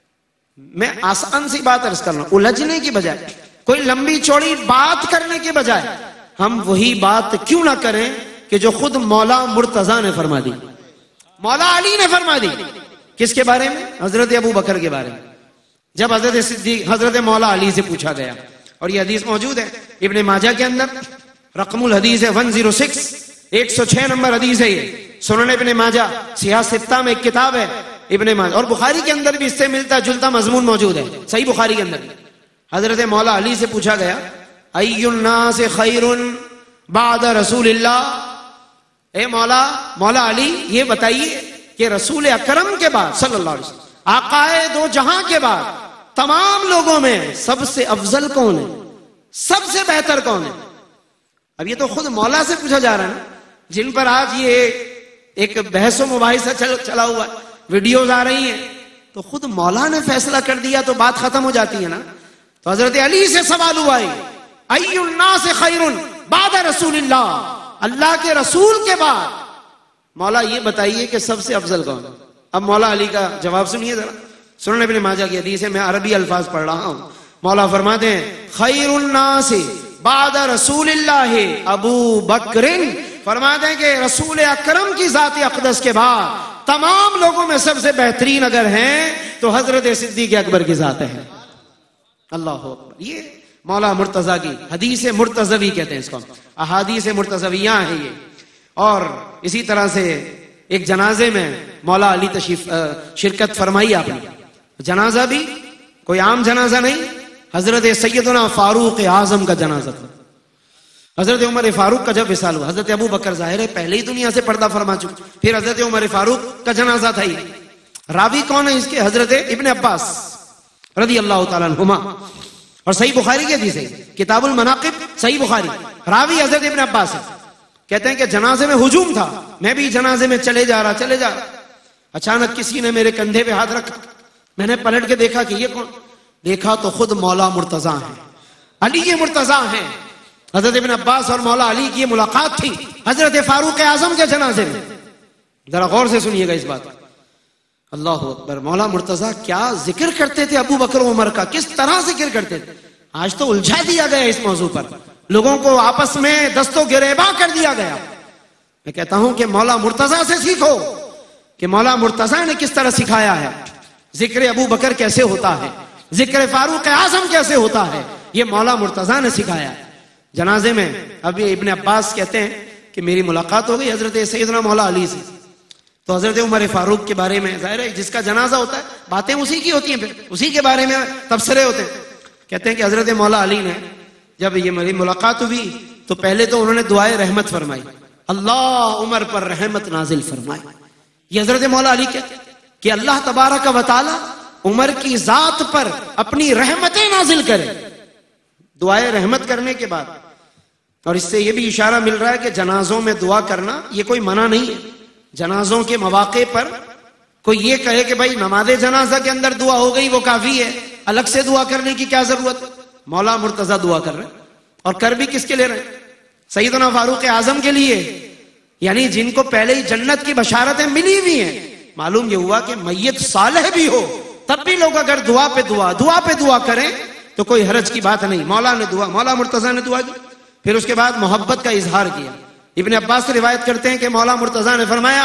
میں آسان سی بات عرض کر رہا ہوں، الجھنے کی بجائے، کوئی لمبی چوڑی بات کرنے کے بجائے ہم وہی بات کیوں نہ کریں کہ جو خود مولا مرتضیٰ نے فرما دی، مولا علی نے فرما دی. کس کے بارے میں؟ حضرت ابو بکر کے بارے میں. جب حضرت صدیق حضرت مولا علی سے پوچھا گیا، اور یہ حدیث موجود ہے ابن ماجہ کے اندر، رقم الحدیث ہے ایک سو چھ، ایک سو چھ نمبر حدیث ہے یہ. سنن ابن ماجہ سیاہ ستہ میں ایک کتاب ہے ابن ماجہ، اور بخاری کے اندر بھی اس سے ملتا جلتا مضمون موجود ہے صحیح بخاری کے اندر. حضرت مولا علی سے پوچھا گیا، ای الناس خیر بعد رسول اللہ، اے مولا مولا علی یہ بتائیے کہ رسول اکرم کے بعد صلی اللہ علیہ وسلم، آقائے دو جہاں کے بعد تمام لوگوں میں سب سے افضل کون ہے، سب سے بہتر کون ہے؟ اب یہ تو خود مولا سے پوچھا جا رہا ہے نا، جن پر آج یہ ایک بحث و مباحثہ چلا ہوا ہے، ویڈیوز آ رہی ہیں، تو خود مولا نے فیصلہ کر دیا تو بات ختم ہو جاتی ہے نا. تو حضرت علی سے سوال ہوا ہے، ای الناس خیر بعد رسول اللہ، اللہ کے رسول کے بعد مولا یہ بتائیے کہ سب سے افضل کون ہے؟ اب مولا علی کا جواب سنیے ذرا. سنن ابن ماجہ کی حدیث ہے، میں عربی الفاظ پڑھ رہا ہوں. مولا فرماتے ہیں، خیر الناس بعد رسول اللہ ابو بکر، فرماتے ہیں کہ رسول اکرم کی ذات اقدس کے بعد تمام لوگوں میں سب سے بہترین اگر ہیں تو حضرت صدیق اکبر کی ذات ہے. اللہ اکبر. یہ مولا مرتضیٰ کی حدیث مرتضوی کہتے ہیں اس کو، احادیث مرتضویہ ہیں یہ. اور اسی طرح سے ایک جنازے میں مولا علی تشریف شرکت فرمائی آپ نے. جنازہ بھی کوئی عام جنازہ نہیں، حضرت سیدنا فاروق اعظم کا جنازہ تھا. حضرت عمر فاروق کا جب وصال ہوا، حضرت ابو بکر ظاہر ہے پہلے ہی دنیا سے پردہ فرما چکے، پھر حضرت عمر فاروق کا جنازہ تھا ہی. راوی کون ہے اس کے؟ حضرت ابن عباس رضی اللہ تعالیٰ عنہما، اور صحیح بخاری کی حدیث ہے، کتاب المناقب صحیح بخاری، راوی حضرت ابن عباس ہے. کہتے ہیں کہ جنازے میں ہجوم تھا، میں بھی جنازے میں چلے جا رہا چلے جا رہا اچانک کسی نے میرے کندھے پہ ہاتھ رکھا. میں نے پلٹ کے دیکھا کہ یہ کون؟ دیکھا تو خود مولا مرتضیٰ ہیں، علی مرتضیٰ ہیں. حضرت ابن عباس اور مولا علی کی ملاقات تھی حضرت فاروق اعظم کے جنازے میں. ذرا غور سے سنیے گا اس بات. اللہ اکبر. مولا مرتضیٰ کیا ذکر کرتے تھے ابو بکر عمر کا، کس طرح ذکر کرتے تھے. آج تو الجھا دیا گیا اس موضوع پر، لوگوں کو آپس میں دست و گریباں کر دیا گیا. میں کہتا ہوں کہ مولا مرتضیٰ سے سیکھو کہ مولا مرتضیٰ نے کس طرح سکھایا ہے. ذکر ابو بکر کیسے ہوتا ہے، ذکر فاروق اعظم کیسے ہوتا ہے، یہ مولا مرتضیٰ نے سکھایا ہے. جنازے میں ابھی ابن عباس کہتے ہیں کہ میری ملاقات ہو گئی حضرت سیدنا مولا علی سے. تو حضرت عمر فاروق کے بارے میں ظاہر ہے جس کا جنازہ ہوتا ہے باتیں اسی کی ہوتی ہیں، پھر اسی کے بارے میں تبصرے ہوتے ہیں. کہتے ہیں کہ حضرت مولا علی نے جب یہ میری ملاقات ہوئی تو پہلے تو انہوں نے دعائے رحمت فرمائی، اللہ عمر پر رحمت نازل فرمائی. یہ حضرت مولا علی کہتے ہیں کہ اللہ تبارک و تعالی عمر کی ذات پر اپنی رحمتیں نازل کرے. دعائے رحمت کرنے کے بعد، اور اس سے یہ بھی اشارہ مل رہا ہے کہ جنازوں میں دعا کرنا یہ کوئی منع نہیں ہے. جنازوں کے مواقع پر کوئی یہ کہے کہ بھائی نماز جنازہ کے اندر دعا ہو گئی وہ کافی ہے، الگ سے دعا کرنے کی کیا ضرورت. مولا مرتضیٰ دعا کر رہے ہیں، اور کر بھی کس کے لے رہے ہیں؟ سیدنا فاروق اعظم کے لیے. یعنی جن کو پہلے ہی جنت کی بشارتیں ملی ہوئی ہیں. معلوم یہ ہوا کہ میت صالح بھی ہو تب بھی لوگ اگر دعا پہ دعا دعا پہ دعا کریں تو کوئی حرج کی بات نہیں. مولا نے دعا مولا مرتضیٰ نے دعا کی, پھر اس کے بعد محبت کا اظہار کیا. ابن عباس سے روایت کرتے ہیں کہ مولا مرتضیٰ نے فرمایا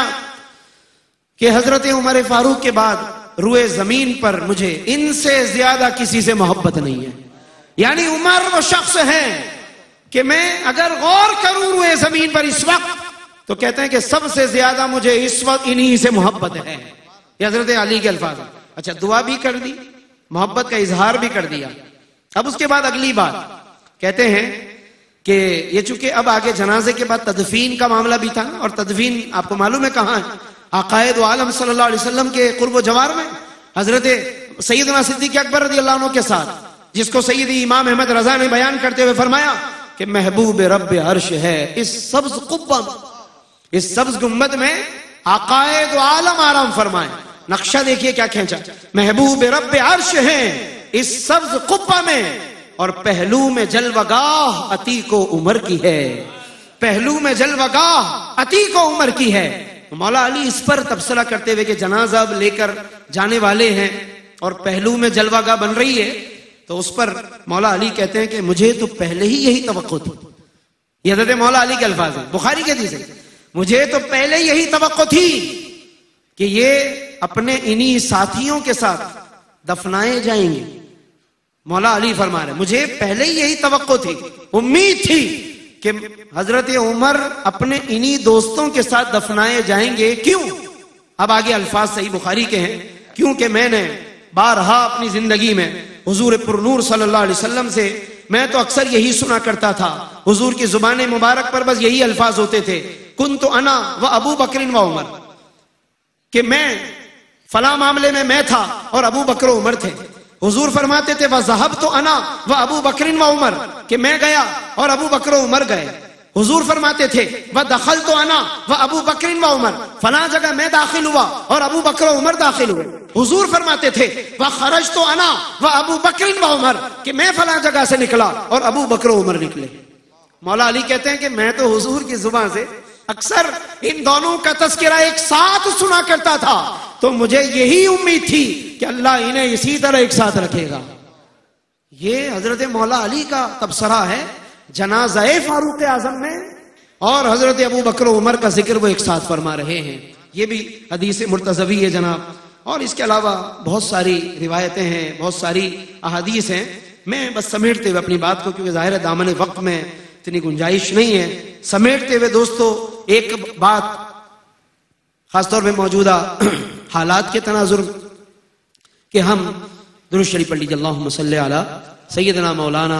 کہ حضرت عمر فاروق کے بعد روئے زمین پر مجھے ان سے زیادہ کسی سے محبت نہیں ہے. یعنی عمر وہ شخص ہے کہ میں اگر غور کروں روئے زمین پر اس وقت تو کہتے ہیں کہ سب سے زیادہ مجھے اس وقت انہی سے محبت ہے. یہ حضرت علی کے الفاظ ہیں. اچھا, دعا بھی کر دی, محبت کا اظہار بھی کر دیا. اب اس کے بعد اگلی بات کہتے ہیں کہ یہ چونکہ اب آگے جنازے کے بعد تدفین کا معاملہ بھی تھا, اور تدفین آپ کو معلوم ہے کہاں ہے؟ عقائد عالم صلی اللہ علیہ وسلم کے قرب و جوار میں, حضرت سیدنا صدیق اکبر رضی اللہ عنہ کے ساتھ, جس کو سیدی امام احمد رضا نے بیان کرتے ہوئے فرمایا کہ محبوب رب عرش ہے اس سبز قبہ میں, اس سبز گنبد میں عقائد عالم آرام فرمائے. نقشہ دیکھیے کیا کھینچا, محبوب رب عرش ہے اس سبز قبہ میں, اور پہلو میں جلوہ گاہ عتیق و عمر کی ہے. پہلو میں جلوہ گاہ عتیق و عمر کی ہے. مولا علی اس پر تبصرہ کرتے ہوئے کہ جنازہ اب لے کر جانے والے ہیں اور پہلو میں جلوہ گاہ بن رہی ہے, تو اس پر مولا علی کہتے ہیں کہ مجھے تو پہلے ہی یہی توقع تھی. یہ حضرت مولا علی کے الفاظ ہیں, بخاری کے حدیث ہے. مجھے تو پہلے یہی توقع تھی کہ یہ اپنے انہی ساتھیوں کے ساتھ دفنائے جائیں گے. مولا علی فرما رہے مجھے پہلے ہی یہی توقع تھی, امید تھی کہ حضرت عمر اپنے انہی دوستوں کے ساتھ دفنائے جائیں گے. کیوں؟ اب آگے الفاظ صحیح بخاری کے ہیں, کیونکہ میں نے بارہا اپنی زندگی میں حضور پر نور صلی اللہ علیہ وسلم سے میں تو اکثر یہی سنا کرتا تھا, حضور کی زبان مبارک پر بس یہی الفاظ ہوتے تھے, کنت انا و ابو بکر و عمر, کہ میں فلاں معاملے میں میں تھا اور ابو بکر و عمر تھے. حضور فرماتے تھے وَذَهَبْتُ أَنَا وَأَبُو بَكْرٍ وَعُمَرٍ, کہ میں گیا اور ابو بکر و عمر گئے. حضور فرماتے تھے وَدَخَلْتُ أَنَا وَأَبُو بَكْرٍ وَعُمَرٍ, فلاں جگہ میں داخل ہوا اور ابو بکر و عمر داخل ہوئے. حضور فرماتے تھے وَخَرَجْتُ أَنَا وَأَبُو بَكْرٍ وَعُمَرٍ, کہ میں فلاں جگہ سے نکلا اور ابو بکر و عمر نکلے. مولا علی کہتے ہیں کہ میں تو حضور کی زبان سے اکثر ان دونوں کا تذکرہ ایک ساتھ سنا کرتا تھا, تو مجھے یہی امید تھی کہ اللہ انہیں اسی طرح ایک ساتھ رکھے گا. یہ حضرت مولا علی کا تبصرہ ہے جنازہ فاروق اعظم میں, اور حضرت ابو بکر و عمر کا ذکر وہ ایک ساتھ فرما رہے ہیں. یہ بھی حدیث مرتضوی ہے جناب, اور اس کے علاوہ بہت ساری روایتیں ہیں, بہت ساری احادیث ہیں. میں بس سمیٹتے ہوئے اپنی بات کو, کیونکہ ظاہر دامن وقت میں اتنی گنجائش نہیں ہے, سمیٹتے ہوئے دوستو ایک بات خاص طور پہ موجودہ حالات کے تناظر کہ ہم درود شریف پڑھ لیجیے, اللہم صلی علی سیدنا مولانا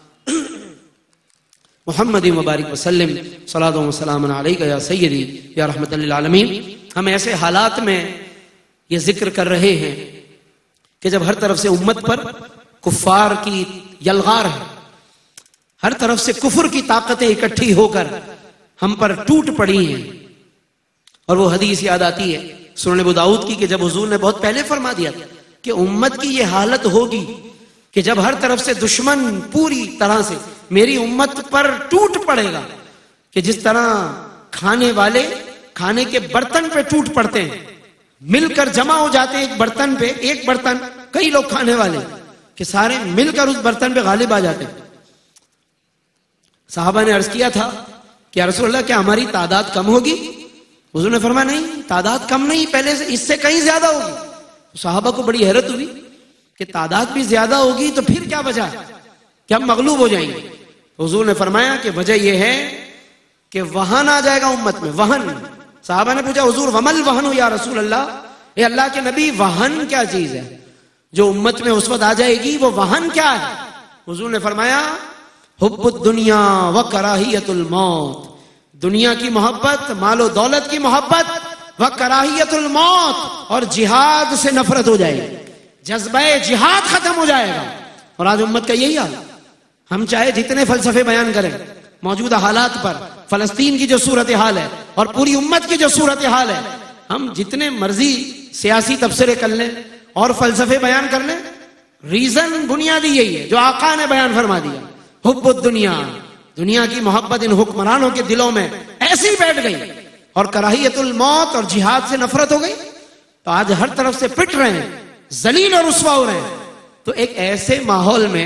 محمد مبارک وسلم, صلاۃ و سلام علیک یا سیدی یا رحمت للعالمین. ہم ایسے حالات میں یہ ذکر کر رہے ہیں کہ جب ہر طرف سے امت پر کفار کی یلغار ہے, ہر طرف سے کفر کی طاقتیں اکٹھی ہو کر ہم پر ٹوٹ پڑی ہیں, اور وہ حدیث یاد آتی ہے سنن ابو داؤد کی کہ جب حضور نے بہت پہلے فرما دیا تھا کہ امت کی یہ حالت ہوگی کہ جب ہر طرف سے دشمن پوری طرح سے میری امت پر ٹوٹ پڑے گا, کہ جس طرح کھانے والے کھانے کے برتن پہ ٹوٹ پڑتے ہیں, مل کر جمع ہو جاتے ہیں ایک برتن پہ, ایک برتن کئی لوگ کھانے والے, کہ سارے مل کر اس برتن پہ غالب آ جاتے ہیں. صحابہ نے عرض کیا تھا کہ یا رسول اللہ کیا ہماری تعداد کم ہوگی؟ حضور نے فرمایا نہیں, تعداد کم نہیں, پہلے سے اس سے کہیں زیادہ ہوگی. صحابہ کو بڑی حیرت ہوئی کہ تعداد بھی زیادہ ہوگی تو پھر کیا وجہ ہے کہ ہم مغلوب ہو جائیں گے؟ حضور نے فرمایا کہ وجہ یہ ہے کہ وہن آ جائے گا امت میں, وہن. صحابہ نے پوچھا حضور ومل وہن یا رسول اللہ, اے اللہ کے نبی وہن کیا چیز ہے جو امت میں اس وقت آ جائے گی, وہ وہن کیا ہے؟ حضور نے فرمایا حب الدنیا و کراہیت الموت, دنیا کی محبت, مال و دولت کی محبت, و کراہیت الموت, اور جہاد سے نفرت ہو جائے گی, جذبہ جہاد ختم ہو جائے گا. اور آج امت کا یہی حال. ہم چاہے جتنے فلسفے بیان کریں موجودہ حالات پر, فلسطین کی جو صورتحال ہے اور پوری امت کی جو صورتحال ہے, ہم جتنے مرضی سیاسی تبصرے کر لیں اور فلسفے بیان کر لیں, ریزن بنیادی یہی ہے جو آقا نے بیان فرما دیا, حب الدنیا, دنیا کی محبت ان حکمرانوں کے دلوں میں ایسی بیٹھ گئی اور کراہیت الموت اور جہاد سے نفرت ہو گئی، تو آج ہر طرف سے پٹ رہے ہیں، ذلیل اور رسوا ہو رہے ہیں. تو ایک ایسے ماحول میں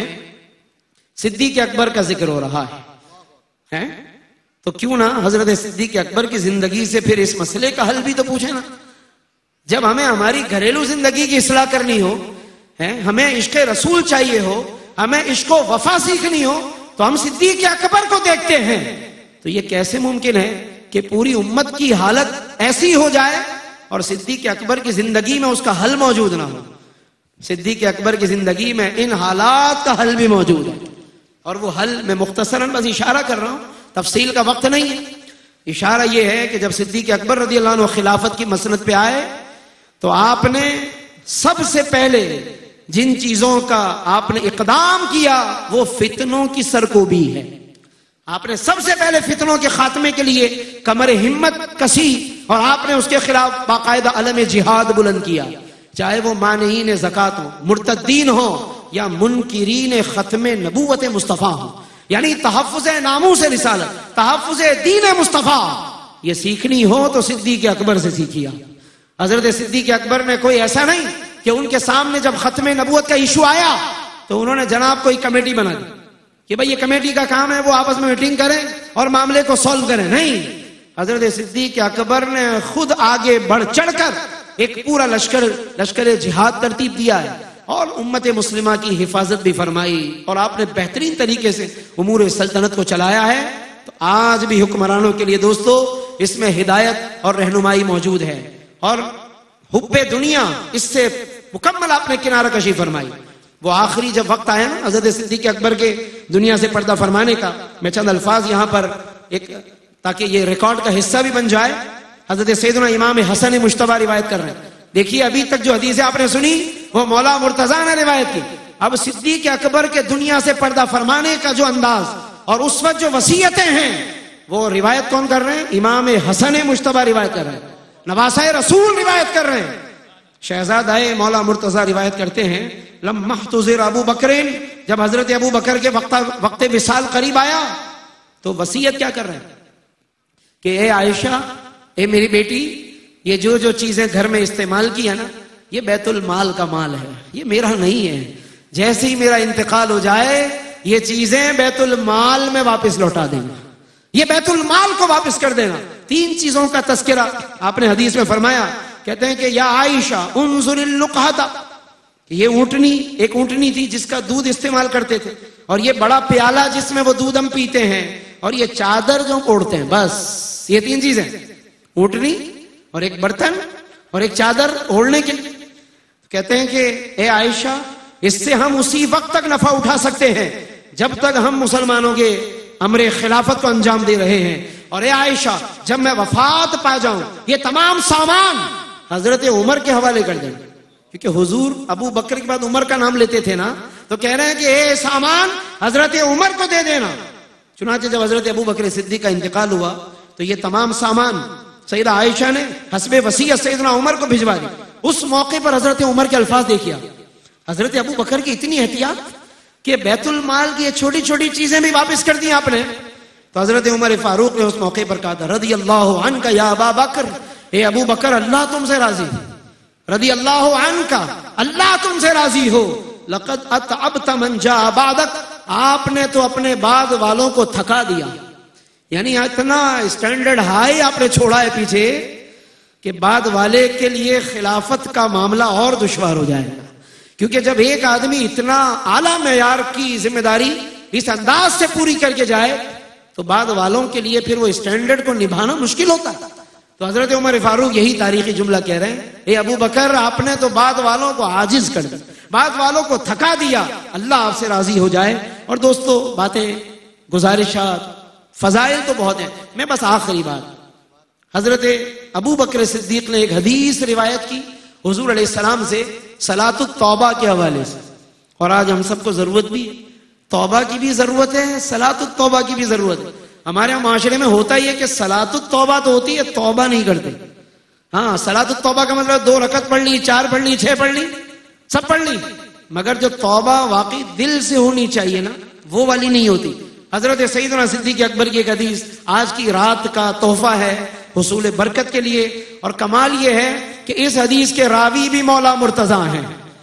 صدیق اکبر کا ذکر ہو رہا ہے، تو کیوں نہ حضرت صدیق اکبر کی زندگی سے پھر اس مسئلے کا حل بھی تو پوچھیں نا. جب ہمیں ہماری گھریلو زندگی کی اصلاح کرنی ہو، ہمیں عشق رسول چاہیے ہو، ہمیں عشق و وفا سیکھنی ہو، تو ہم صدیق اکبر کو دیکھتے ہیں. تو یہ کیسے ممکن ہے کہ پوری امت کی حالت ایسی ہو جائے اور صدیق اکبر کی زندگی میں اس کا حل موجود نہ ہو؟ صدیق اکبر کی زندگی میں ان حالات کا حل بھی موجود ہے، اور وہ حل میں مختصراً بس اشارہ کر رہا ہوں، تفصیل کا وقت نہیں ہے. اشارہ یہ ہے کہ جب صدیق اکبر رضی اللہ عنہ خلافت کی مسند پہ آئے تو آپ نے سب سے پہلے جن چیزوں کا آپ نے اقدام کیا وہ فتنوں کی سرکوبی ہے. آپ نے سب سے پہلے فتنوں کے خاتمے کے لیے کمر ہمت کسی اور آپ نے اس کے خلاف باقاعدہ علم جہاد بلند کیا، چاہے وہ مانعین زکوٰۃ ہو، مرتدین ہو، یا منکرین ختم نبوت مصطفیٰ ہو. یعنی تحفظ ناموس رسالت، تحفظ دین مصطفیٰ یہ سیکھنی ہو تو صدیق اکبر سے سیکھیا. حضرت صدیق اکبر میں کوئی ایسا نہیں کہ ان کے سامنے جب ختم نبوت کا ایشو آیا تو انہوں نے جناب کوئی کمیٹی بنا دی کہ بھئی یہ کمیٹی کا کام ہے وہ آپس میں میٹنگ کریں اور معاملے کو سولو کریں. نہیں، حضرت صدیق اکبر نے خود آگے بڑھ چڑھ کر ایک پورا لشکر لشکر جہاد ترتیب دیا ہے اور امت مسلمہ کی حفاظت بھی فرمائی، اور آپ نے بہترین طریقے سے امور سلطنت کو چلایا ہے. تو آج بھی حکمرانوں کے لیے دوستو اس میں ہدایت اور رہنمائی موجود ہے، اور حب دنیا اس سے مکمل آپ نے کنارہ کشی فرمائی. وہ آخری جب وقت آیا نا حضرت صدیق اکبر کے دنیا سے پردہ فرمانے کا، میں چند الفاظ یہاں پر ایک تاکہ یہ ریکارڈ کا حصہ بھی بن جائے. حضرت سیدنا امام حسن مجتبیٰ روایت کر رہے ہیں. دیکھیے ابھی تک جو حدیثیں آپ نے سنی وہ مولا مرتضیٰ نے روایت کی. اب صدیق اکبر کے دنیا سے پردہ فرمانے کا جو انداز اور اس وقت جو وصیتیں ہیں وہ روایت کون کر رہے ہیں؟ امام حسن مجتبیٰ روایت کر رہے ہیں، نواسہ رسول روایت کر رہے ہیں. شہزادہ مولا مرتضیٰ روایت کرتے ہیں لما احتضر ابو بکرین، جب حضرت ابو بکر کے وقت وقت وصال قریب آیا تو وصیت کیا کر رہے ہیں کہ اے عائشہ، اے میری بیٹی، یہ جو جو چیزیں گھر میں استعمال کی ہے نا یہ بیت المال کا مال ہے، یہ میرا نہیں ہے. جیسے ہی میرا انتقال ہو جائے یہ چیزیں بیت المال میں واپس لوٹا دینا، یہ بیت المال کو واپس کر دینا. تین چیزوں کا تذکرہ آپ نے حدیث میں فرمایا. کہتے ہیں کہ یا عائشہ انظر اللقحۃ، یہ اونٹنی ایک اونٹنی تھی جس کا دودھ استعمال کرتے تھے، اور یہ بڑا پیالہ جس میں وہ دودھ ہم پیتے ہیں، اور یہ چادر جو اوڑھتے ہیں. بس یہ تین چیزیں، اونٹنی اور ایک برتن اور ایک چادر اوڑھنے کے لیے. کہتے ہیں کہ اے عائشہ، اس سے ہم اسی وقت تک نفع اٹھا سکتے ہیں جب تک ہم مسلمانوں کے امر خلافت کو انجام دے رہے ہیں، اور اے عائشہ جب میں وفات پا جاؤں یہ تمام سامان حضرت عمر کے حوالے کر دیں. کیونکہ حضور ابو بکر کے بعد عمر کا نام لیتے تھے نا، تو کہہ رہے ہیں کہ اے سامان حضرت عمر کو دے دینا. چنانچہ جب حضرت ابو بکر صدیق کا انتقال ہوا تو یہ تمام سامان سیدہ عائشہ نے حسب وصیت سیدنا عمر کو بھجوا دی. اس موقع پر حضرت عمر کے الفاظ دیکھیا، حضرت ابو بکر کی اتنی احتیاط کہ بیت المال کی یہ چھوٹی چھوٹی چیزیں بھی واپس کر دی آپ نے. تو حضرت عمر فاروق نے اس موقع پر کہا تھا رضی اللہ عنک یا ابا بکر، اے ابو بکر اللہ تم سے راضی، رضی اللہ عنک اللہ تم سے راضی ہو. لقد اتعبت من جاء بعدک، آپ نے تو اپنے بعد والوں کو تھکا دیا. یعنی اتنا اسٹینڈرڈ ہائی آپ نے چھوڑا ہے پیچھے کہ بعد والے کے لیے خلافت کا معاملہ اور دشوار ہو جائے گا. کیونکہ جب ایک آدمی اتنا اعلیٰ معیار کی ذمہ داری اس انداز سے پوری کر کے جائے تو بعد والوں کے لیے پھر وہ اسٹینڈرڈ کو نبھانا مشکل ہوتا ہے. تو حضرت عمر فاروق یہی تاریخی جملہ کہہ رہے ہیں، اے ابو بکر آپ نے تو بعد والوں کو عاجز کر دیا، بعد والوں کو تھکا دیا، اللہ آپ سے راضی ہو جائے. اور دوستو باتیں، گزارشات، فضائل تو بہت ہیں. میں بس آخری بات، حضرت ابو بکر صدیق نے ایک حدیث روایت کی حضور علیہ السلام سے صلاۃ التوبہ کے حوالے سے، اور آج ہم سب کو ضرورت بھی ہے، توبہ کی بھی ضرورت ہے، صلاۃ التوبہ کی بھی ضرورت ہے. ہمارے معاشرے میں ہوتا ہی ہے کہ صلاۃ التوبہ تو ہوتی ہے، توبہ نہیں کرتے. ہاں صلاۃ التوبہ کا مطلب دو رکعت پڑھ لی، چار پڑھ لی، چھ پڑھ لی، سب پڑھ لی، مگر جو توبہ واقعی دل سے ہونی چاہیے نا وہ والی نہیں ہوتی. حضرت سیدنا صدیق اکبر کی ایک حدیث آج کی رات کا تحفہ ہے. حصول برکت کے لیے. اور کمال یہ ہے کہ اس حدیث کے راوی بھی مولا مرتضیٰ ہیں،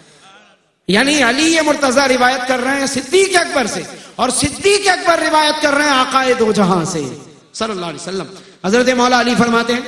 یعنی علی مرتضیٰ روایت کر رہے ہیں صدیق اکبر سے، اور صدیق اکبر روایت کر رہے ہیں آقا دو جہاں سے صلی اللہ علیہ وسلم. حضرت مولا علی فرماتے ہیں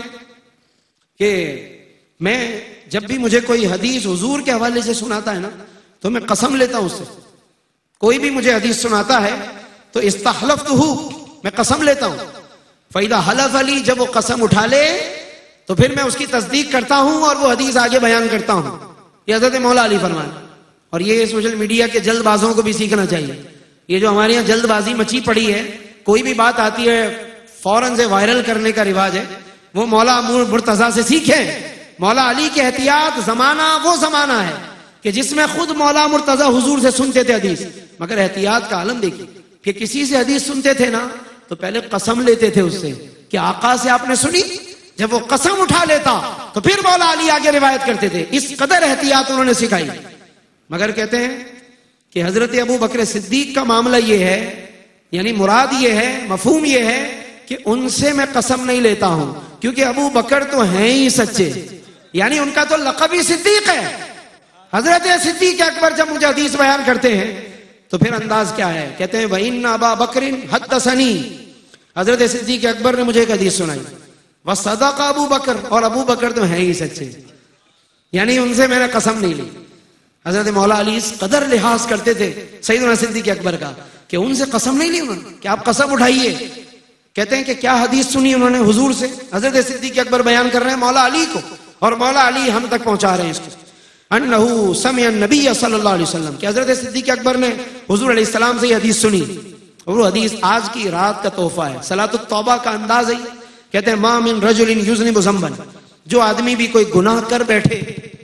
کہ میں جب بھی مجھے کوئی حدیث حضور کے حوالے سے سناتا ہے نا تو میں قسم لیتا ہوں اس سے. کوئی بھی مجھے حدیث سناتا ہے تو استحلفتہ، میں قسم لیتا ہوں. فَإِذَا حَلَفَ علی، جب وہ قسم اٹھا لے تو پھر میں اس کی تصدیق کرتا ہوں اور وہ حدیث آگے بیان کرتا ہوں. یہ حضرت مولا علی فرمائے. اور یہ سوشل میڈیا کے جلد بازوں کو بھی سیکھنا چاہیے. یہ جو ہمارے یہاں جلد بازی مچی پڑی ہے، کوئی بھی بات آتی ہے فوراً سے وائرل کرنے کا رواج ہے، وہ مولا مرتضیٰ سے سیکھیں. مولا علی کے احتیاط زمانہ وہ زمانہ ہے کہ جس میں خود مولا مرتضیٰ حضور سے سنتے تھے حدیث، مگر احتیاط کا عالم دیکھیے کہ کسی سے حدیث سنتے تھے نا تو پہلے قسم لیتے تھے اس سے کہ آقا سے آپ نے سنی. جب وہ قسم اٹھا لیتا تو پھر مولا علی آگے روایت کرتے تھے. اس قدر احتیاط انہوں نے سکھائی. مگر کہتے ہیں کہ حضرت ابو بکر صدیق کا معاملہ یہ ہے، یعنی مراد یہ ہے، مفہوم یہ ہے کہ ان سے میں قسم نہیں لیتا ہوں، کیونکہ ابو بکر تو ہیں ہی سچے، یعنی ان کا تو لقب ہی صدیق ہے. حضرت صدیق اکبر جب مجھے حدیث بیان کرتے ہیں تو پھر انداز کیا ہے؟ کہتے ہیں وَإِنَّ أَبَا بَكْرٍ حَدَّثَنِي، حضرت صدیق اکبر نے مجھے ایک حدیث سنائی. وَصَدَقَ ابو بکر، اور ابو بکر تو ہیں ہی سچے، یعنی ان سے میں نے قسم نہیں لی. حضرت مولا علی اس قدر لحاظ کرتے تھے سیدنا صدیق اکبر کا کہ ان سے قسم نہیں لی انہوں نے کہ آپ قسم اٹھائیے. کہتے ہیں کہ کیا حدیث سنی انہوں نے حضور سے؟ حضرت صدیق اکبر بیان کر رہے ہیں مولا علی کو، اور مولا علی ہم تک پہنچا رہے ہیں اس کو. انہو سمع النبی صلی اللہ علیہ وسلم، کہ حضرت صدیق اکبر نے حضور علیہ السلام سے یہ حدیث سنی، اور وہ حدیث آج کی رات کا تحفہ ہے. صلاۃ التوبہ کا انداز ہے. کہتے ہیں ما من رجل یذنب ذنبا، جو آدمی بھی کوئی گناہ کر بیٹھے،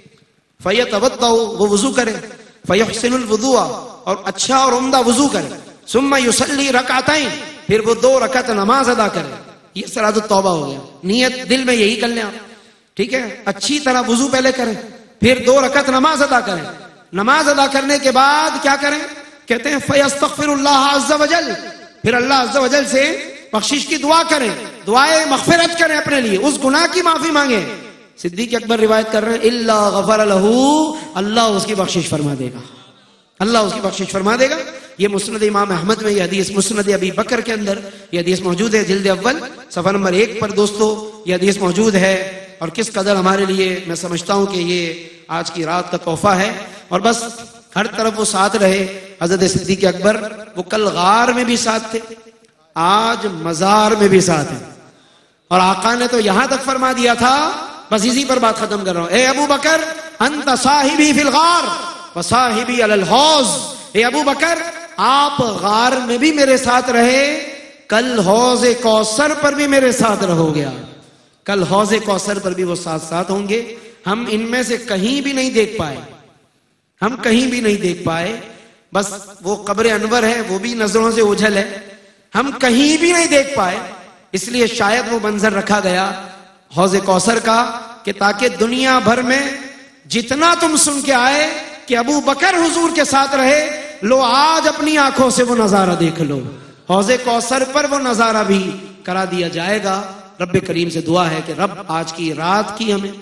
فیتوضا، وہ وضو کرے، فیحسن الوضوء، اور اچھا اور عمدہ وضو کرے، ثم یصلی رکعتین، پھر وہ دو رکعت نماز ادا کرے. یہ صلاۃ التوبہ ہو گیا. نیت دل میں یہی کر لیں آپ، ٹھیک ہے، اچھی طرح وضو پہلے کریں، پھر دو رکعت نماز ادا کریں. نماز ادا کرنے کے بعد کیا کریں؟ کہتے ہیں فیستغفر اللہ عز وجل، پھر اللہ عز وجل سے بخشش کی دعا کریں، دعائے مغفرت کریں اپنے لیے، اس گناہ کی معافی مانگیں. صدیق اکبر روایت کر رہے ہیں الا غفر لہ، اللہ اس کی بخشش فرما دے گا، اللہ اس کی بخشش فرما دے گا. یہ مسند امام احمد میں یہ حدیث، مسند ابی بکر کے اندر یہ حدیث موجود ہے، جلد اول صفحہ نمبر ایک پر دوستو یہ حدیث موجود ہے. اور کس قدر ہمارے لیے میں سمجھتا ہوں کہ یہ آج کی رات کا تحفہ ہے. اور بس ہر طرف وہ ساتھ رہے. حضرت صدیق اکبر وہ کل غار میں بھی ساتھ تھے، آج مزار میں بھی ساتھ ہیں. اور آقا نے تو یہاں تک فرما دیا تھا، بس اسی پر بات ختم کر رہا ہوں، اے ابو بکر انت صاحبی فی الغار وصاحبی علی الحوض، اے ابو بکر آپ غار میں بھی میرے ساتھ رہے، کل حوض کوثر پر بھی میرے ساتھ رہو گیا، کل حوض کوثر پر بھی وہ ساتھ ساتھ ہوں گے. ہم ان میں سے کہیں بھی نہیں دیکھ پائے، ہم کہیں بھی نہیں دیکھ پائے، بس وہ قبر انور ہے وہ بھی نظروں سے اوجھل ہے، ہم کہیں بھی نہیں دیکھ پائے. اس لیے شاید وہ منظر رکھا گیا حوض کوثر کا کہ تاکہ دنیا بھر میں جتنا تم سن کے آئے کہ ابو بکر حضور کے ساتھ رہے، لو آج اپنی آنکھوں سے وہ نظارہ دیکھ لو. حوض کوثر پر وہ نظارہ بھی کرا دیا جائے گا. رب کریم سے دعا ہے کہ رب آج کی رات کی ہمیں.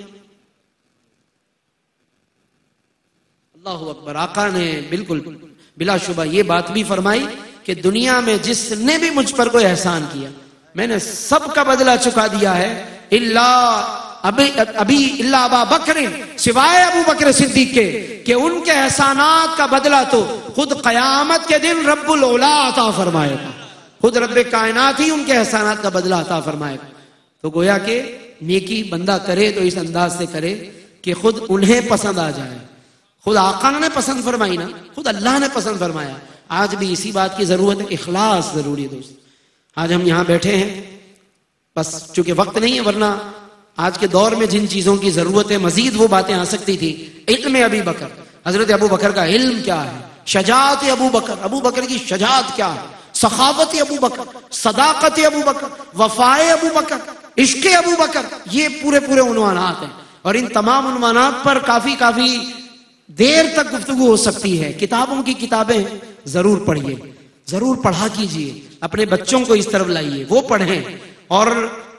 اللہ اکبر. آقا نے بالکل بلا شبہ یہ بات بھی فرمائی کہ دنیا میں جس نے بھی مجھ پر کوئی احسان کیا میں نے سب کا بدلہ چکا دیا ہے، اللہ ابھی ابھی اللہ ابا بکر، سوائے ابو بکر صدیق کے کہ ان کے احسانات کا بدلہ تو خود قیامت کے دن رب العلا عطا فرمائے گا، خود رب کائنات ہی ان کے احسانات کا بدلہ عطا فرمائے گا. تو گویا کہ نیکی بندہ کرے تو اس انداز سے کرے کہ خود انہیں پسند آ جائے. خود آقا نے پسند فرمائی نا، خود اللہ نے پسند فرمایا. آج بھی اسی بات کی ضرورت ہے، اخلاص ضروری ہے دوست. آج ہم یہاں بیٹھے ہیں بس چونکہ وقت نہیں ہے، ورنہ آج کے دور میں جن چیزوں کی ضرورت ہے مزید وہ باتیں آ سکتی تھی. علم ابی بکر، حضرت ابو بکر کا علم کیا ہے، شجاعت ابو بکر، ابو بکر کی شجاعت کیا ہے، سخاوت ابو بکر، صداقت ابو بکر، وفائے ابو بکر، عشق ابو بکر، یہ پورے پورے عنوانات ہیں. اور ان تمام عنوانات پر کافی کافی دیر تک گفتگو ہو سکتی ہے. کتابوں کی کتابیں ضرور پڑھیے، ضرور پڑھا کیجئے، اپنے بچوں کو اس طرف لائیے، وہ پڑھیں. اور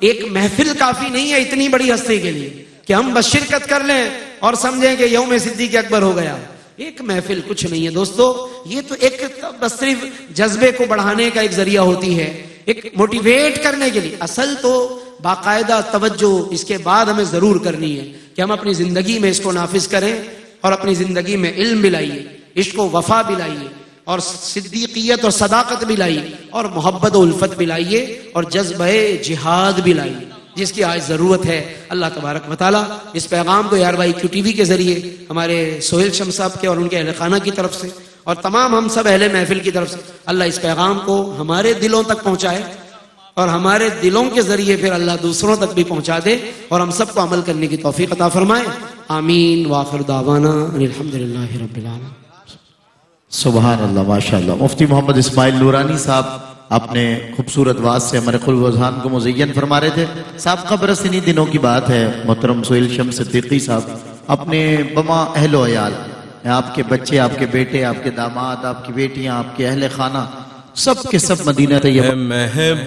ایک محفل کافی نہیں ہے اتنی بڑی ہستی کے لیے کہ ہم بس شرکت کر لیں اور سمجھیں کہ یوم صدیق اکبر ہو گیا. ایک محفل کچھ نہیں ہے دوستو, یہ تو ایک بس صرف جذبے کو بڑھانے کا ایک ذریعہ ہوتی ہے, ایک موٹیویٹ کرنے کے لیے. اصل تو باقاعدہ توجہ اس کے بعد ہمیں ضرور کرنی ہے کہ ہم اپنی زندگی میں اس کو نافذ کریں اور اپنی زندگی میں علم بھی لائیے, عشق و وفا بھی لائیے, اور صدیقیت اور صداقت بھی لائیے, اور محبت و الفت بھی لائیے, اور جذبہ جہاد بھی لائیے جس کی آج ضرورت ہے. اللہ تبارک و تعالیٰ اس پیغام کو یار بھائی کیو ٹی وی کے ذریعے ہمارے سہیل شمس صاحب کے اور ان کے اہل خانہ کی طرف سے اور تمام ہم سب اہل محفل کی طرف سے اللہ اس پیغام کو ہمارے دلوں تک پہنچائے, اور ہمارے دلوں کے ذریعے پھر اللہ دوسروں تک بھی پہنچا دے, اور ہم سب کو عمل کرنے کی توفیق عطا فرمائے. آمین. وآخر دعوانا ان الحمدللہ رب العالمین. سبحان اللہ, ماشاءاللہ. مفتی محمد اسماعیل نورانی صاحب اپنے خوبصورت واز سے ہمارے قلب و اذہان کو مزین فرما رہے تھے. صاحب قبر سے انہی دنوں کی بات ہے, محترم سہیل شمس صدیقی صاحب اپنے بما اہل و عیال, آپ کے بچے, آپ کے بیٹے, آپ کے داماد, آپ کی بیٹیاں, آپ کے اہل خانہ, سب کے سب مدینہ طیبہ محبوب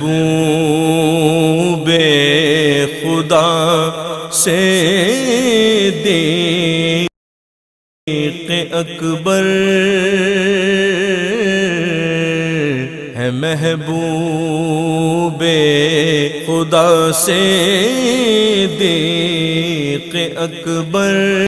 خدا سے دیق اکبر ہے, محبوب خدا سے دیق اکبر